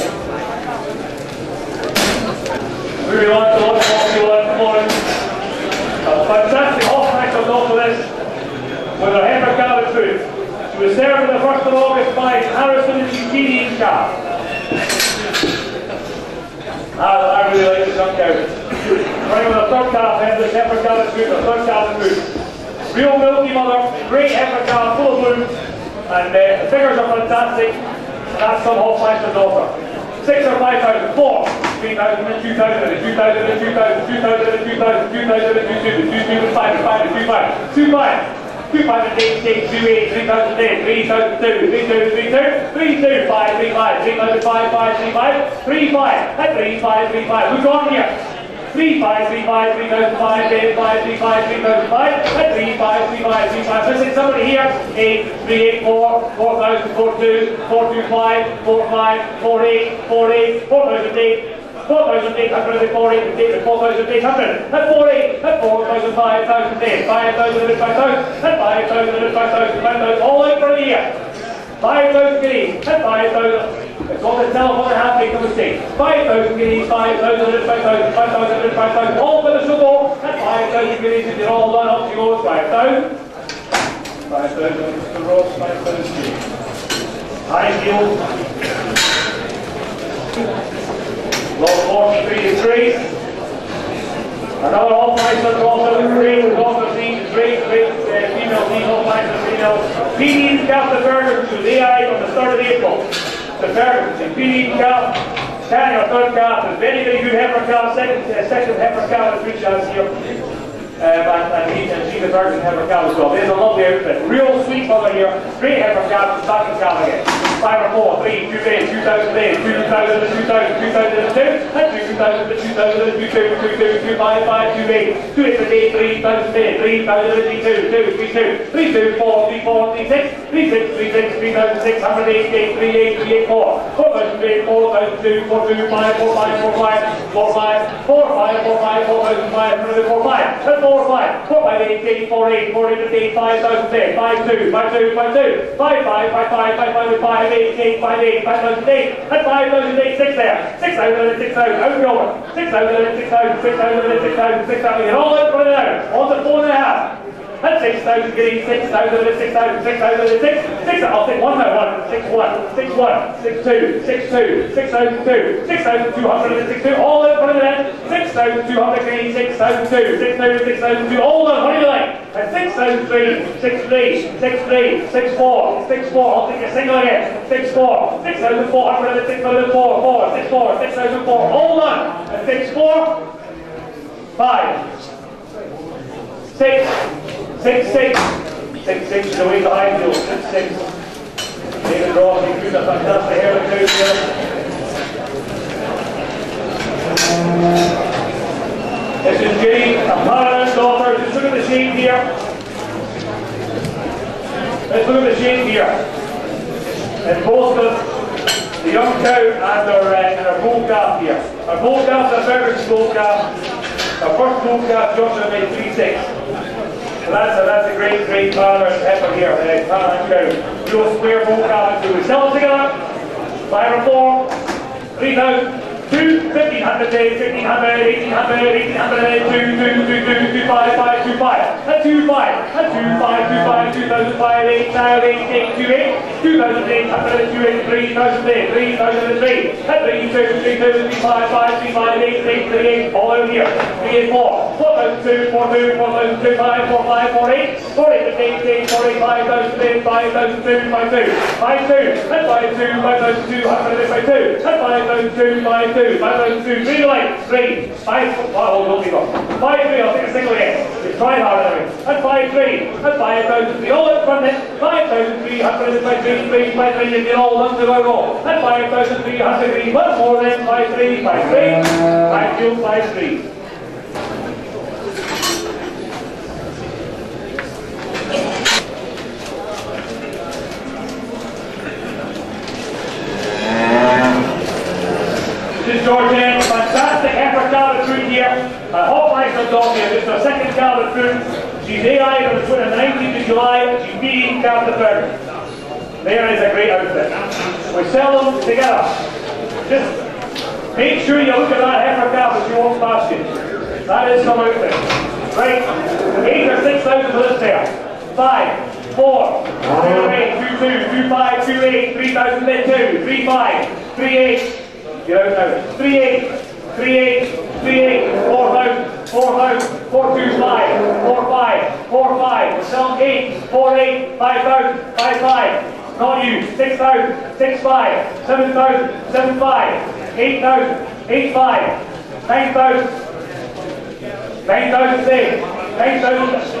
Moving on to the look of the left morning. A fantastic off match on top of this with her heifer calf food. She was served on the first of August by Harrison and Edenhurst calf. I, I really like this young cow. Running with a third calf head, this heifer calf food, a third calf food. Real milky mother, great heifer calf, full of bloom. And uh, the figures are fantastic, and that's some whole flash of offer. Six or five thousand, four, three thousand and two thousand and two thousand and two thousand, two thousand and two thousand, two thousand and two thousand, two two and five and five and two five, two five, two five and eight, eight, two eight, three thousand eight, three thousand two, three two, three two, three two, five, three five, three thousand five, five, three five, three five, and three five, three five. Who's on here? Three five three five three thousand five eight five three five three thousand five and three five three five three five. Listen, somebody here. Eight three eight four four thousand four two four two five four five four eight four eight four thousand eight. Four thousand eight hundred and four eight and four thousand eight hundred and four eight and four thousand five thousand eight five thousand and five thousand and five thousand and five thousand five thousand all out for the year. Five thousand guineas and five thousand. It's on the telephone and half make a mistake. Five thousand guineas, five thousand and five thousand, five thousand and five thousand, all for the sugar, and five thousand guineas, and you're all done up to go. Five thousand. Five thousand, Mister Ross, five thousand guineas. High heel. Low forty-three is three. Another all price on the also in three, with also seen three, three, female, female, price on female. P D's got the burger to the eye on the third of April. The Ferguson, P D calf, carrying a third calf, a very, very good heifer calf, second, uh, second heifer calf is three shots here. Um, and, and, he, and she's a Ferguson heifer calf as well. There's a lovely outfit. Real sweet mother here. Great heifer calf, stocking calf again. Five or four, three, two days, two thousand days, two thousand and two thousand, two thousand and two, and two thousand and two thousand and two, two, two, two, two, five, five, two, eight, two, eight, eight, three thousand days, three thousand and three, two, two, three, two, three, two, four, three, four, three, six, three, six, three, six, three thousand six hundred eight, eight, three, eight, three, eight, four, four thousand eight, four thousand two, four, two, five, four, five, four, five, four, five, four, five, four, five, four thousand five hundred four, five, and four, five, four, five, eight, eight, four, eight, four, eight, eight, five thousand eight, five, two, five, two, five, two, five, five, five, five, five, five, five, eight, eight, five, eight, five thousand eight, and five thousand eight, six there, six thousand and six thousand, out we go, six thousand and six thousand, six thousand and six thousand, six thousand, and all out, run it out, on to four and a half. And six thousand guineas, six thousand and six thousand, six thousand and six, six, I'll take one by one, six one, six one, six two, six two, six thousand two, six thousand two hundred and six two, all in front of that, six thousand two hundred guineas, six thousand two, six thousand, six thousand two, all done, what do you like? And six thousand three, six three, six three, six four, six four, I'll take a single again, six four, six thousand four hundred and six thousand four, four, six four, six thousand four, all done, and six four, five, six, six, six, six, six is away the high field, six, six. David Ross, he gives a fantastic hair to here. This is Jane, a paramount daughter. Just look at the shape here. Let's look at the shape here. And both of the young cow and our, uh, and our bull calf here. Our bull calf is a very bull calf. Our first bull calf, Joshua made three six. So that's a, that's a great, great partner heifer here, uh, partner cow. Dual square bull calf. So we sell them together. Five or four, three thousand. Two, fifteen hundred, fifteen hundred, eighteen hundred, eighteen hundred, two, two, two, two, two, five, five, two, five, a two, five, a two, five, two, five, two thousand five, eight, thousand eight, eight, two, eight, two thousand eight hundred, two, eight, three thousand eight, three thousand three, a three, two, three thousand, three, five, five, three, five, eight, eight, three, eight, all over here, three, eight, four, four thousand two, four, two, four thousand two, five, four, five, four, eight, four, eight, eight, eight, four, eight, five thousand eight, five thousand two, five, two, five, two, and five, two, five thousand two hundred, five, two, and five thousand two, five, two, five thousand two, three light, three, five, oh, don't give up. Five, three, I'll take a single again. It's try hard anyway. And five, three, and five thousand three, all in front of it. Five thousand three hundred, five, three, three, five, three, and you're all done to go roll. And five thousand three hundred, three, one more then, five, three, five, three, five, two, five, three. This is Georgian, fantastic heifer calved fruit here. A Hofmeister dog here, this is her second calved fruit. She's A I on the nineteenth of July, she's being calved third. There is a great outfit. We sell them together. Just make sure you look at that heifer calf as you walk past you. That is some outfit. Right, eight or six thousand for this pair. Five, four, two, eight, two, two, two, five, two, eight, three thousand two, three, five, three, eight. Get out now. Three eight, three eight, three eight, four thousand, four thousand, four two five, four five, four five. We're selling eight, four eight, five thousand, five five. Not you. Six thousand, six five, seven thousand, seven five, eight thousand, eight five, nine thousand, nine thousand six, nine thousand,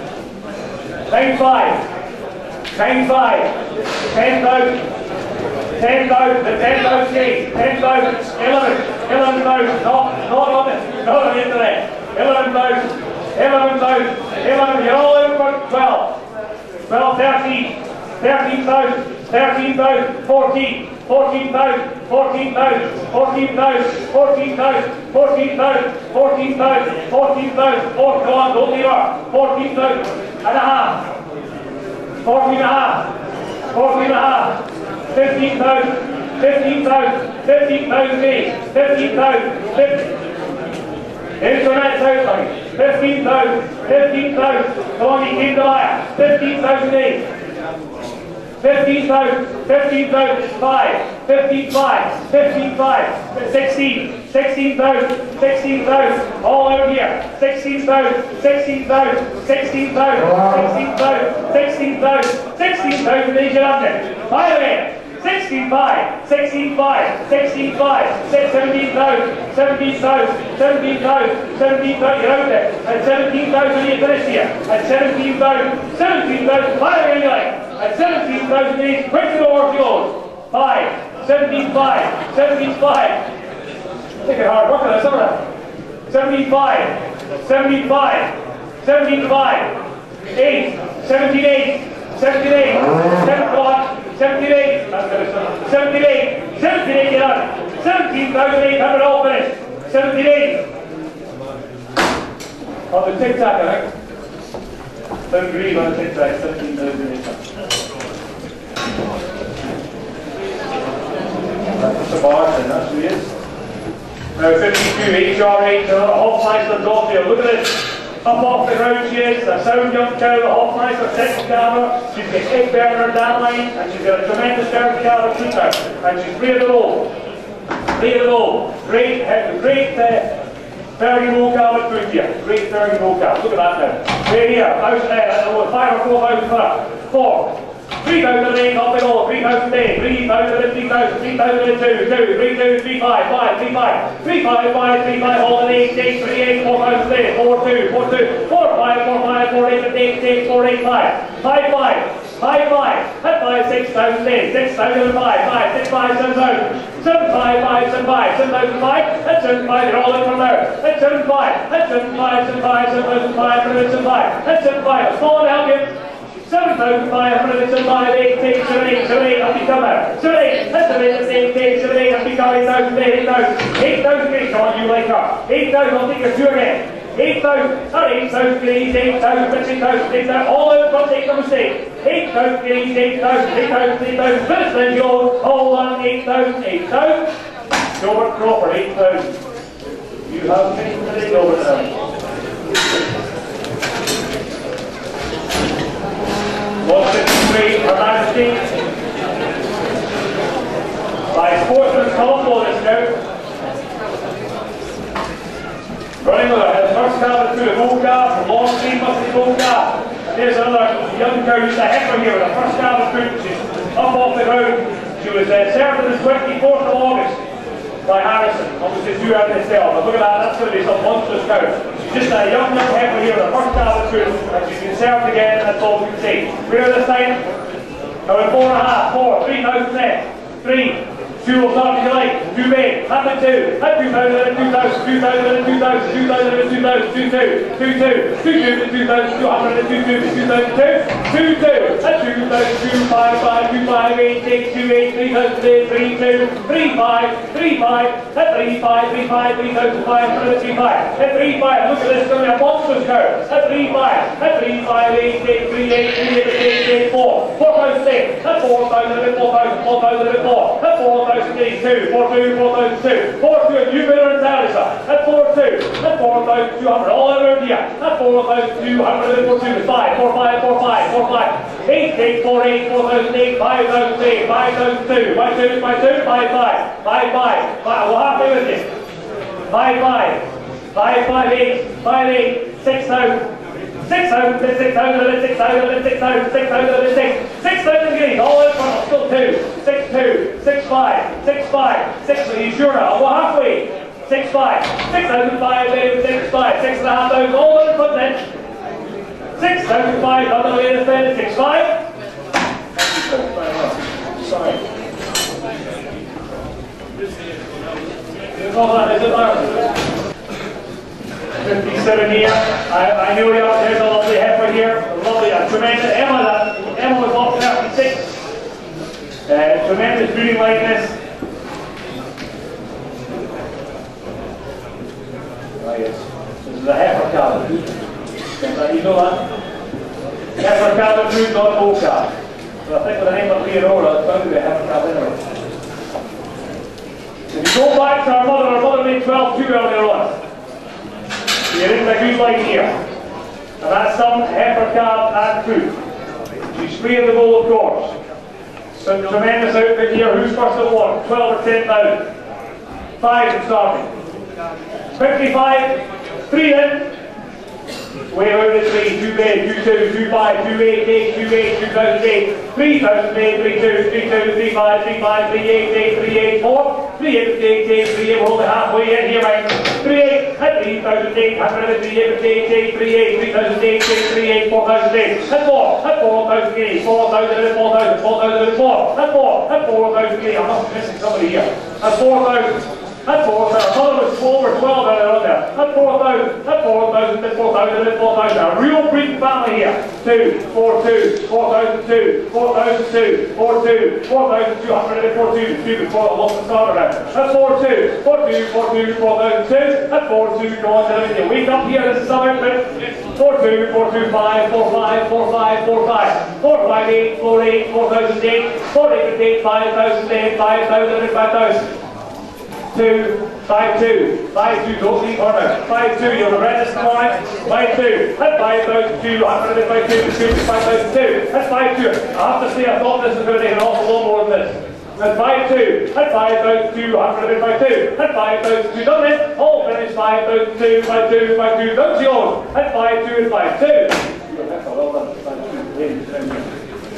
nine five, nine five, ten thousand. ten thousand, ten thousand eight, ten thousand, eleven, eleven thousand, not, not on it, not on the internet, eleven thousand, eleven thousand, eleven, you're all in for twelve, twelve, thirteen, thirteen thousand, thirteen thousand, fourteen, fourteen thousand, fourteen thousand, fourteen thousand, fourteen thousand, fourteen thousand, fourteen thousand, fourteen thousand, four, go on, don't leave her, fourteen thousand and a half, fourteen and a half, fourteen and a half, fifteen thousand, fifteen thousand, fifteen thousand eight, fifteen thousand, fifteen. Internet's outline. fifteen thousand, fifteen thousand. Come on, you came to liar. fifteen thousand eight. fifteen thousand, fifteen thousand five, fifteen five, fifteen five, sixteen, sixteen thousand, sixteen thousand, all over here, sixteen thousand, sixteen thousand, sixteen thousand, sixteen thousand, sixteen thousand, sixteen thousand, eight hundred. By the way, sixteen five, sixteen five, sixteen five, seventeen thousand, seventeen thousand, seventeen thousand, seventeen thousand, you're out there, and seventeen thousand you finish here, and seventeen thousand, seventeen thousand, by the way, anyway, and seventeen thousand eight, quick to the work goes, five, seventeen five, seventeen five, take it hard, work on this, isn't it? seventeen five, seventeen five, seventeen five, eight, seventeen eight, seventeen eight, seventeen one, seventy-eight, seventy-eight, seventy-eight, get on. seventeen thousand eight hundred all finished. seventy-eight. On the tic-tac, I think. Don't grieve on the tic-tac, seventeen thousand eight hundred. That's the bar, and that's who he is. Now fifty-two, H R eight, a Hofmeister dog here. Look at this. Up off the ground she is, a sound young cow, a Hofmeister second calver. She's got egg burner down line, and she's got a tremendous third calver shooter, and she's free of the roll. Free of the roll. Great, uh, great uh, thirty roll calver food here. Great thirty roll calver. Look at that now. Right here, thousand there, uh, five or four thousand for four. three thousand eight, not the goal, three thousand eight, three thousand, three thousand, three thousand two, two, three two, three five, five, three five, three five, five, three five, all in eight, eight, three eight, four thousand eight, four two, four two, four five, four five, four eight, eight, eight, four eight, five, five five, five five, at five, six thousand eight, six thousand five, five, six five, seven thousand, seven five, five, seven five, seven thousand five, at seven five, they're all in from there, at seven five, at seven five, seven five, seven thousand five, seven five, at seven five, small and help you. seven thousand five hundred and five, eight, six, seven, eight, seven, eight, up you come out. seven, eight, that's seven, eight, eight, eight, seven, eight, up you come, eight thousand, eight thousand, eight thousand, eight thousand, you like her. eight thousand, I'll take your two again. eight thousand, sorry, eight thousand, eight thousand, eight thousand, eight thousand, all out front, take no mistake. eight thousand, eight thousand, eight thousand, eight thousand, finish then, Joe, all on eight thousand, eight thousand. Gilbert Crawford, eight thousand. You have finished today, Gilbert now. one fifty-three, Her Majesty. By Sportsman's Combo this now. Running with her, the first cab through the gold cab, long sleeve must be gold cab. There's another young girl, just a heifer here, with the first cab through, she's up off the ground. She was uh, served on the twenty-fourth of August by Harrison. Obviously, two out of the cell. But look at that, that's going to be some monstrous cow. She's just a young, young heifer here, with the first cab through, and she's been served again, that's all we can see. Rear this time, going four and a half, four, three thousand ten, three. Two will start if you like. Two big. Up and two. Up two thousand, two thousand, two thousand, two thousand, two thousand, two thousand, two two, two two, two two, two thousand, two hundred, two two, two thousand two, two two, up two thousand, two five five, two five eight, eight two eight, three thousand eight, three two, three five, three five, at three five, three five, three thousand five hundred, three five, at three five. Look at this, going to be a monstrous curve. At three five, at three five eight, eight three eight, three eight eight eight four, four thousand six, at four thousand, four thousand, four thousand four, at four thousand eight two, four two, four thousand two, four two, you better and tally, sir. At four two, at four thousand two hundred, all around here. At four thousand two hundred and four two, five, four five, four five, four five, eight eight, four eight, four thousand eight, five thousand eight, five thousand two, five two, five two, five five, five five, we'll halfway with you. Five five, five five eight, five eight, six thousand. Six thousand, six thousand, six thousand, six thousand, six thousand, six, six thousand guineas, all in front, still two, six two, six five, six five, six. Are you sure now? Well, halfway. Six five, six thousand five, six five, six and a half thousand, all in front then. Six thousand five, on the way to spend six five. Sorry. Hold on, is it there? fifty-seven here. I, I knew you up there's a lovely heifer here. A lovely, a tremendous Emma. That, Emma was off thirty-six. Uh, tremendous breeding likeness. Oh yes. This is a heifer cabin. You know that? Heifer cabin food, not old cabin. So I think with the name of Leonora, it's bound to be a heifer cabin anyway. If you go back to our mother, our mother made twelve two earlier on. You're in the good line here. And that's some heifer calf and food. She's free of the bowl, of course. Some tremendous outfit here. Who's first at one? twelve or ten thousand. Five and starting. fifty-five. Three in. Way out of three. Two big. Two two. Two five. Two eight. Eight. Two eight. Two thousand eight. Three thousand eight. Three two. Three two. Three five. Three five. Three eight. Eight. Three eight. Four. Three eight. Eight. Eight. Three eight. We're only halfway in here, right? Three eight. At three thousand eight hundred. Three eight. Eight. Eight. Three eight. Three thousand eight. Eight. Three eight. Four thousand eight. At four. At four thousand eight. Four thousand. Four thousand. Four thousand. Four. At four. At four thousand eight. I'm not missing somebody here. At four thousand. At four thousand, another was over twelve earlier on there. At four thousand, at four thousand, at four thousand, at four thousand. A real breeding family here. Two, four, two, four thousand two, four thousand two, four two, four thousand two hundred, and four two. Two before I lost the start around. At four two, four two, four two, four thousand two. At four two, go on to the wake up here. This is some outfit. Four two, four two five, four five, four five, four five, four five eight, four eight, four thousand eight, four eight eight, five thousand eight, five thousand, five thousand. Two, five two, five two, don't leave her now. Five two, you'll regret this morning. Five two, that's five thousand two hundred, five two, two, five thousand two. That's five two. I have to say, I thought this was going to take an awful lot more than this. That's five two, that's five thousand two hundred, five two, that's five thousand two. Done it. All finished. Five thousand two, five two, five two. Don't you all? That's five two and five two. That's a well done. Five two.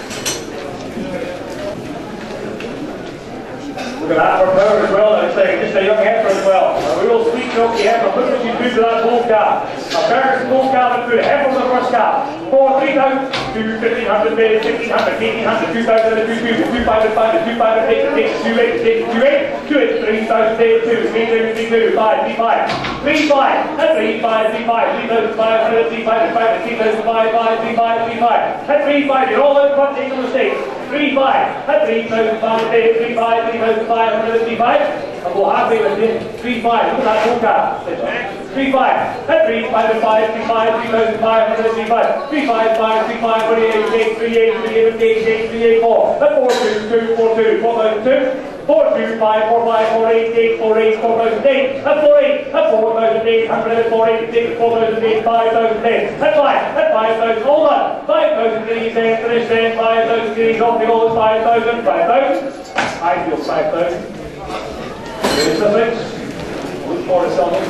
Look at that, her power as well, it's like just a young heifer as well. A real sweet milky heifer. Look what she's doing to that bull calf. A Ferguson bull calf and food. Heifer was the first calf. Four, three thousand. two, fifteen hundred, sixteen hundred, eighteen hundred, two thousand, two two, two five, five, two five, eight, eight, two eight, eight, two eight, two eight, three thousand, two, three two, three two, five, three five, three five, and three five, three five, three thousand five hundred, three five, five, three thousand five, five, three five, three five, and three five. You're all out front, take the mistakes. Three five, and three thousand five, three five, three thousand five hundred, three five. I'll go halfway with you. Three five. Look at that whole card. Three five. And three five and five. Three five. Three thousand five hundred. Three five. Three five five. Three five. Three eight. Eight. Three eight. Three eight. Eight. Eight. Three eight. Four. And four two. Two. Four two. Four thousand two. Four two. Five. Four five. Four eight. Eight. Four eight. Four thousand eight. And four eight. And four thousand eight hundred. Four eight. Eight. Four thousand eight. Five thousand eight. And five. And five thousand. Hold on. Five thousand three. Then finish. Then five thousand three. Off the goal. Five thousand. Five thousand. I feel five thousand. There's the things. Look for the something.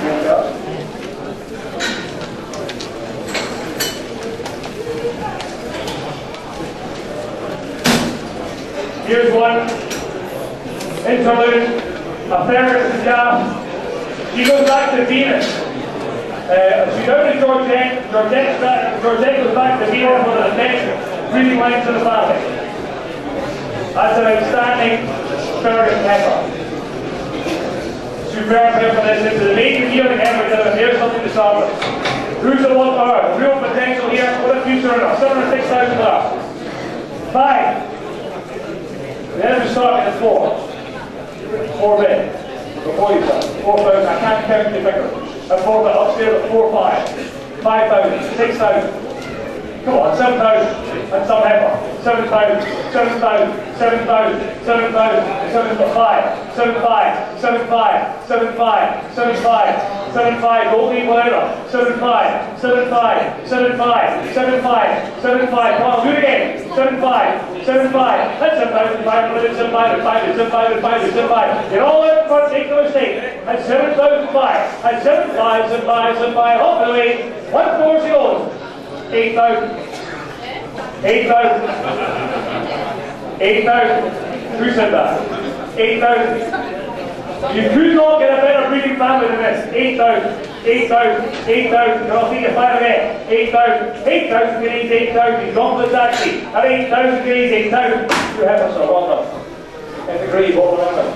Here's one. Interlude. A Fergus job. She goes back to Venus. Uh, she's out of Georgette. Georgette, back, Georgette goes back to Venus for the next breathing lines of the family. That's an outstanding Fergus heifer. Superb heifer. This is the maiden healing heifer. Here's something to start with. Who's the one for her? Real potential here. What a future in her. seven or six thousand dollars. Five. Then we start at four. Four bed. Before you start. Four thousand. I can't count the figure. At four bed. Upstairs at four five. Five thousand. Six thousand. Come on. Seven thousand. And some heifer. Seven thousand. Seven thousand. Seven thousand. Seven thousand. Seven five. Seven five. Seven five. Seven five. Seven five. Seven five. Don't leave without her. Seven five. Seven five. Seven five. Seven five. Seven five. Come on. Do it again. Seven five. Seven five. That's seven thousand five hundred. Seven five. Five. Seven five. Five. Seven five. Get all out in front. Take no mistake. At seven thousand five. At seven five. Seven five. Seven five. Off the way. One four she goes. Eight thousand. Eight thousand. Eight thousand. Who said that? Eight thousand. You could not get a better breeding family than this. Eight thousand. Eight thousand. Eight thousand. Can I see the fire again? Eight thousand. Eight thousand guineas. Eight thousand. He's gone for the taxi. At eight thousand guineas. Eight thousand. You have us, sir. Well done. It's agreed. What we're on.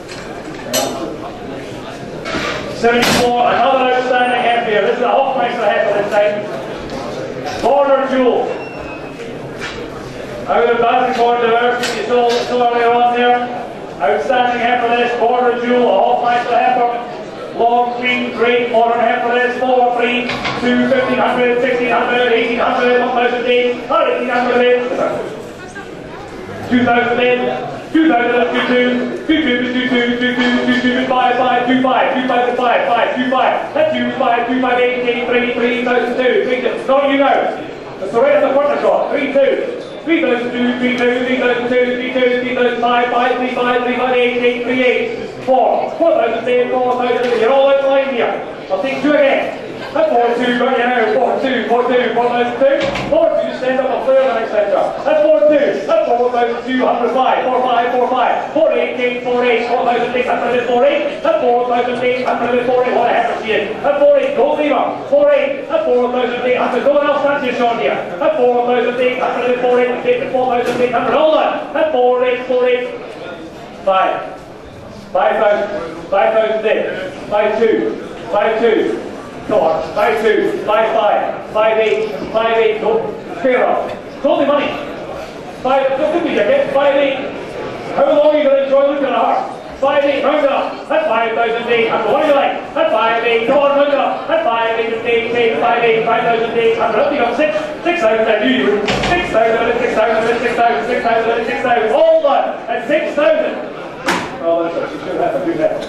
seventy-four. Another outstanding heifer here. This is a Hofmeister heifer this time. Border Jewel. Out of the basketball diversity you saw, saw earlier on there. Outstanding heifer this, Border Jewel, a Hofmeister heifer. Long, clean, great, modern heifer this, four, three, two, fifteen hundred, sixteen hundred, eighteen hundred, one thousand eight, eighteen hundred, two thousand eight, two thousand, two two, two two, two two, two two, two two, five, five, two five, two five, five, five, two five, that's two five, two five, eight, eight, three, three thousand two, three, not you now. That's the right of the front shot, three two. three thousand two, three two, three thousand two, three two, three thousand five, five, three five, three five, eight, eight, three eight, four, four thousand eight, four thousand, you're all out of line here. I'll take two again. That's four two, got you now, four two, four two, four thousand two, four two, stand up a flare the next center. That's four two, that's four thousand two hundred five, four five, four five, four eight, eight, four eight, four thousand eight hundred four eight, that's four thousand eight hundred four eight, what a heifer she is. That's four eight, gold lever, four eight, that's four thousand eight hundred, no one else fancy a shot here. That's four thousand eight hundred four eight, take the four thousand eight hundred, hold on, that's four eight, four eight, five, five thousand, five thousand eight, five two, five two, come on, five two, five five, five eight, five eight, no, clear up. It's only money. Five, don't give me a get, five eight. How long are you going to enjoy looking at her? Five eight, round it up. That's five thousand eight hundred. What do you like? That's five eight. Come on, round it up. That's five eight, eight, eight, five eight, five thousand eight hundred. Up you got six, six thousand. I knew you would. Six thousand, six thousand, six thousand, six thousand, six thousand. All done. At six thousand. Oh, that's what she should have to do that.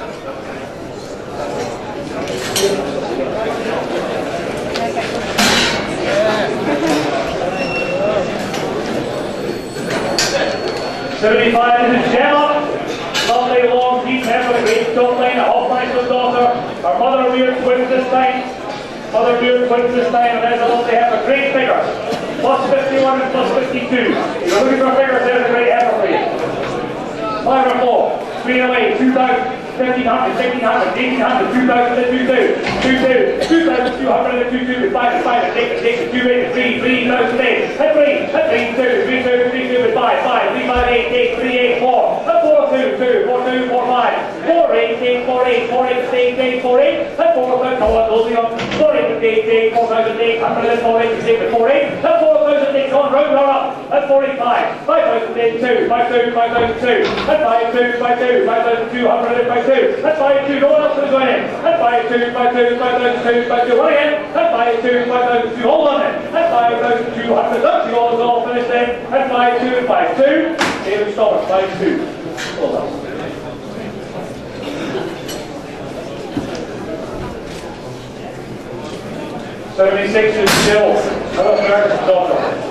seventy-five is Gemma. Lovely long deep heifer, a great top line, a Hofmeister's daughter. Her mother reared twins this time. Mother reared twins this time, and there's a lovely heifer. Great figure. Plus fifty-one and plus fifty-two. If you're looking for figures, there's a great heifer for you. Five or four. Three away. two thousand. fifteen hundred, sixteen hundred, eighteen hundred, two thousand and two two, two two, two thousand two hundred and two two, with five, five, and six, six, two, eight, three, three thousand eight, and three, and three, two, three, two, three, two, with five, five, three, five, eight, eight, three, eight, four, and four, two, two, four, two, four, five, four, eight, eight, four, eight, four, eight, eight, eight, four, eight, and four thousand, closing on, four, eight, eight, eight, four thousand eight hundred, and four, eight, eight, four, eight, and four thousand eight, on, round her up, and four, eight, five, five thousand eight, two, five, two, five thousand two, and five, two, five, two, five thousand two hundred, and five, two, and five, two, no one else is going in, and five, two, five, two, five thousand two, five, two, one again, and five, two, five thousand two, hold on then, and five thousand two hundred, that's the all is all finished then, and five, two, and five, two, David Stoller, five, two, hold on. seventy-six is still out of American Doctor.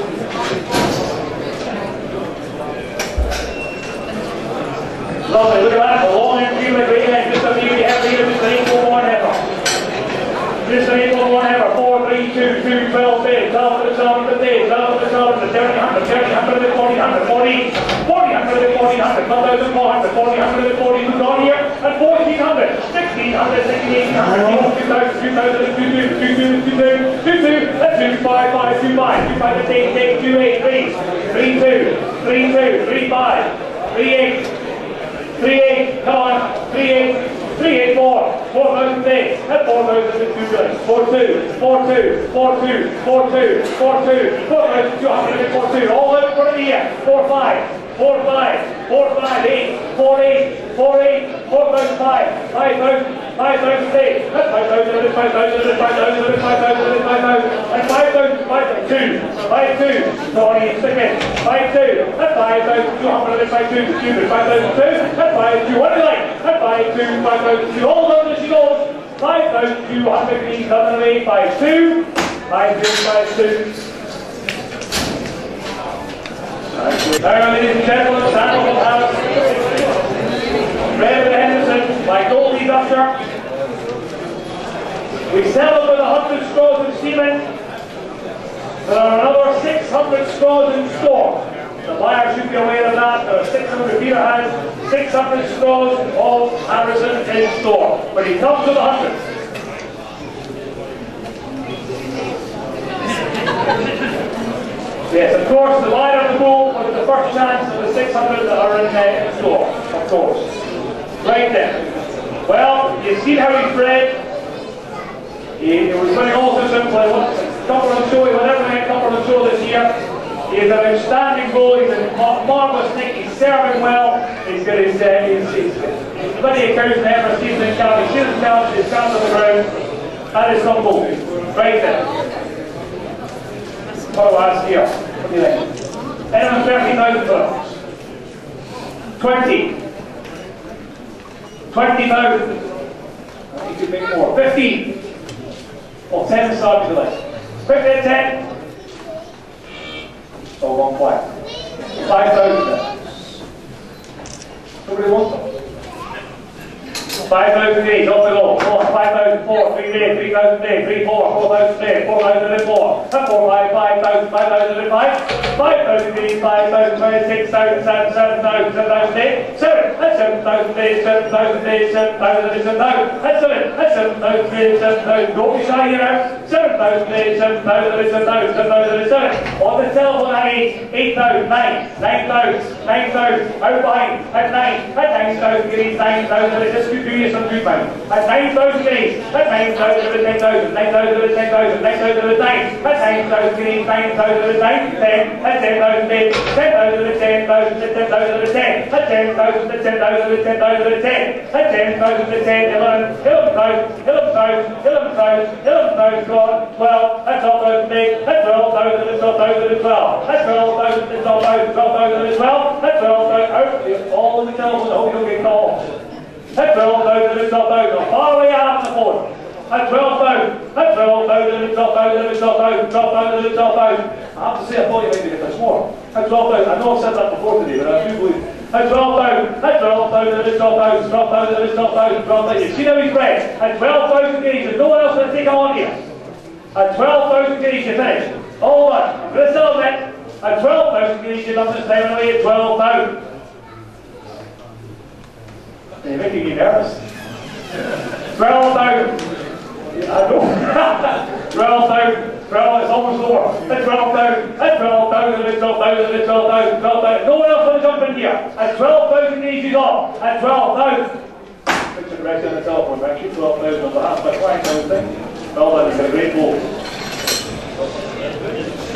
Lovely, look at that, a long interview like we had, just a few, you have here, just an equal one ever. Just an equal one ever, four, three, two, two, twelve, eight, twelve to the twelve to the eight, twelve to the twelve to the thirty, one hundred, thirty, one hundred, forty, one hundred, forty, forty, one hundred, forty, one hundred, twelve thousand four hundred, forty, one hundred, forty, who's on here, and fourteen hundred, sixteen hundred, sixteen, eighteen hundred, two thousand, two thousand, two, two, two, two, two, two, two, two, that's two, five, five, two, five, two, five, eight, eight, two, eight, three, three, two, three, two, three, five, three, eight, three, eight, come on, three, eight, three, eight, four, four thousand eight, and four thousand two million, four, two, four, two, four, two, four, two, four, two, four thousand two hundred, four, two, all out for the year, four, five, four, five, four, five, eight, four, eight, four, eight, four thousand five, five thousand, five thousand eight, and five thousand, five thousand, five thousand, five thousand, five thousand, and five thousand, five thousand, two, five, two, sorry, second, five, two, and five thousand two hundred, and five, two, two, five thousand two, and five, two, what do you like, and five, two, five thousand two, all done as she goes, five thousand two hundred, three thousand eight, five, two, five, two, five, two. Now, ladies and gentlemen, Daniel will have Red Henderson by Goldie Dusher. We sell them with one hundred straws in semen. There are another six hundred straws in store. The buyer should be aware of that. There are six hundred, Peter has six hundred straws of Harrison in store. But he comes with one hundred. Yes, of course, the wider the bull will get the first chance of the six hundred that are in the store, of course. Right then. Well, you've seen how he bred. He, he was winning all systems. I want Cumberland Show, he won everything at Cumberland Show this year. He is an outstanding bull, he's a marvellous nick, he's serving well. He's got his, uh, he's, he's, he's plenty of cows in ever season in County. He's season county, he's down on the ground. That is some bull. Right then. What do I ask here? What do you think? Anyone thirteen thousand dollars? twenty. twenty thousand. You could make more. fifteen. Well, ten is starting to like. fifteen and ten. So one flat. five thousand then. Nobody wants them. five thousand eight, off we go. five thousand four, three eight, three thousand eight, three four, four thousand eight, four thousand four, four five, five thousand, five thousand five, five thousand eight, five thousand twenty, six thousand, seven, seven thousand, seven thousand eight, seven, that's seven thousand eight, seven thousand eight, seven thousand eight, seven thousand, that's seven, that's seven thousand eight, seven thousand, don't be shy here now, seven thousand eight, seven thousand eight, seven thousand, seven thousand seven, on the telephone at eight, eight thousand, nine, nine thousand, nine thousand, out behind, at nine, at nine thousand, eight, nine thousand, this could do you some good man. At nine thousand eight, at nine thousand, ten thousand, nine thousand, ten thousand, nine thousand, nine, at nine thousand eight, nine thousand, nine, ten, at ten thousand eight, ten thousand, ten thousand, ten thousand, ten, at ten thousand, ten thousand, ten thousand, ten, at ten thousand, ten, eleven, eleven thousand, eleven thousand, eleven thousand, eleven thousand, twelve, at twelve thousand eight, at twelve thousand, twelve thousand, twelve, at twelve thousand, twelve thousand, twelve thousand, twelve, at twelve thousand, out, all in the telephone, I hope you don't get called. At twelve thousand, twelve thousand, far away out the phone. At twelve thousand, at twelve thousand, twelve thousand, twelve thousand, twelve thousand, twelve thousand. I have to say, I thought you might be getting more. At twelve thousand, I know I've said that before today, but I do believe. At twelve thousand, at twelve thousand, twelve thousand, twelve thousand, twelve thousand, twelve thousand. You see how he's bred? At twelve thousand guineas, there's no one else going to take on here. At twelve thousand guineas, you finish. All right, let's sell that. At twelve thousand guineas, you're done this time away at twelve thousand. You're making me nervous. twelve thousand. I know. twelve thousand. twelve, it's almost over. At twelve thousand. At twelve thousand. At twelve thousand. At twelve thousand. twelve thousand. No one else want to jump in here. At twelve thousand, easy's off. At twelve thousand. Richard Rice on the telephone, actually. twelve thousand on behalf of my client, I would think. Well done, he's got a great ball.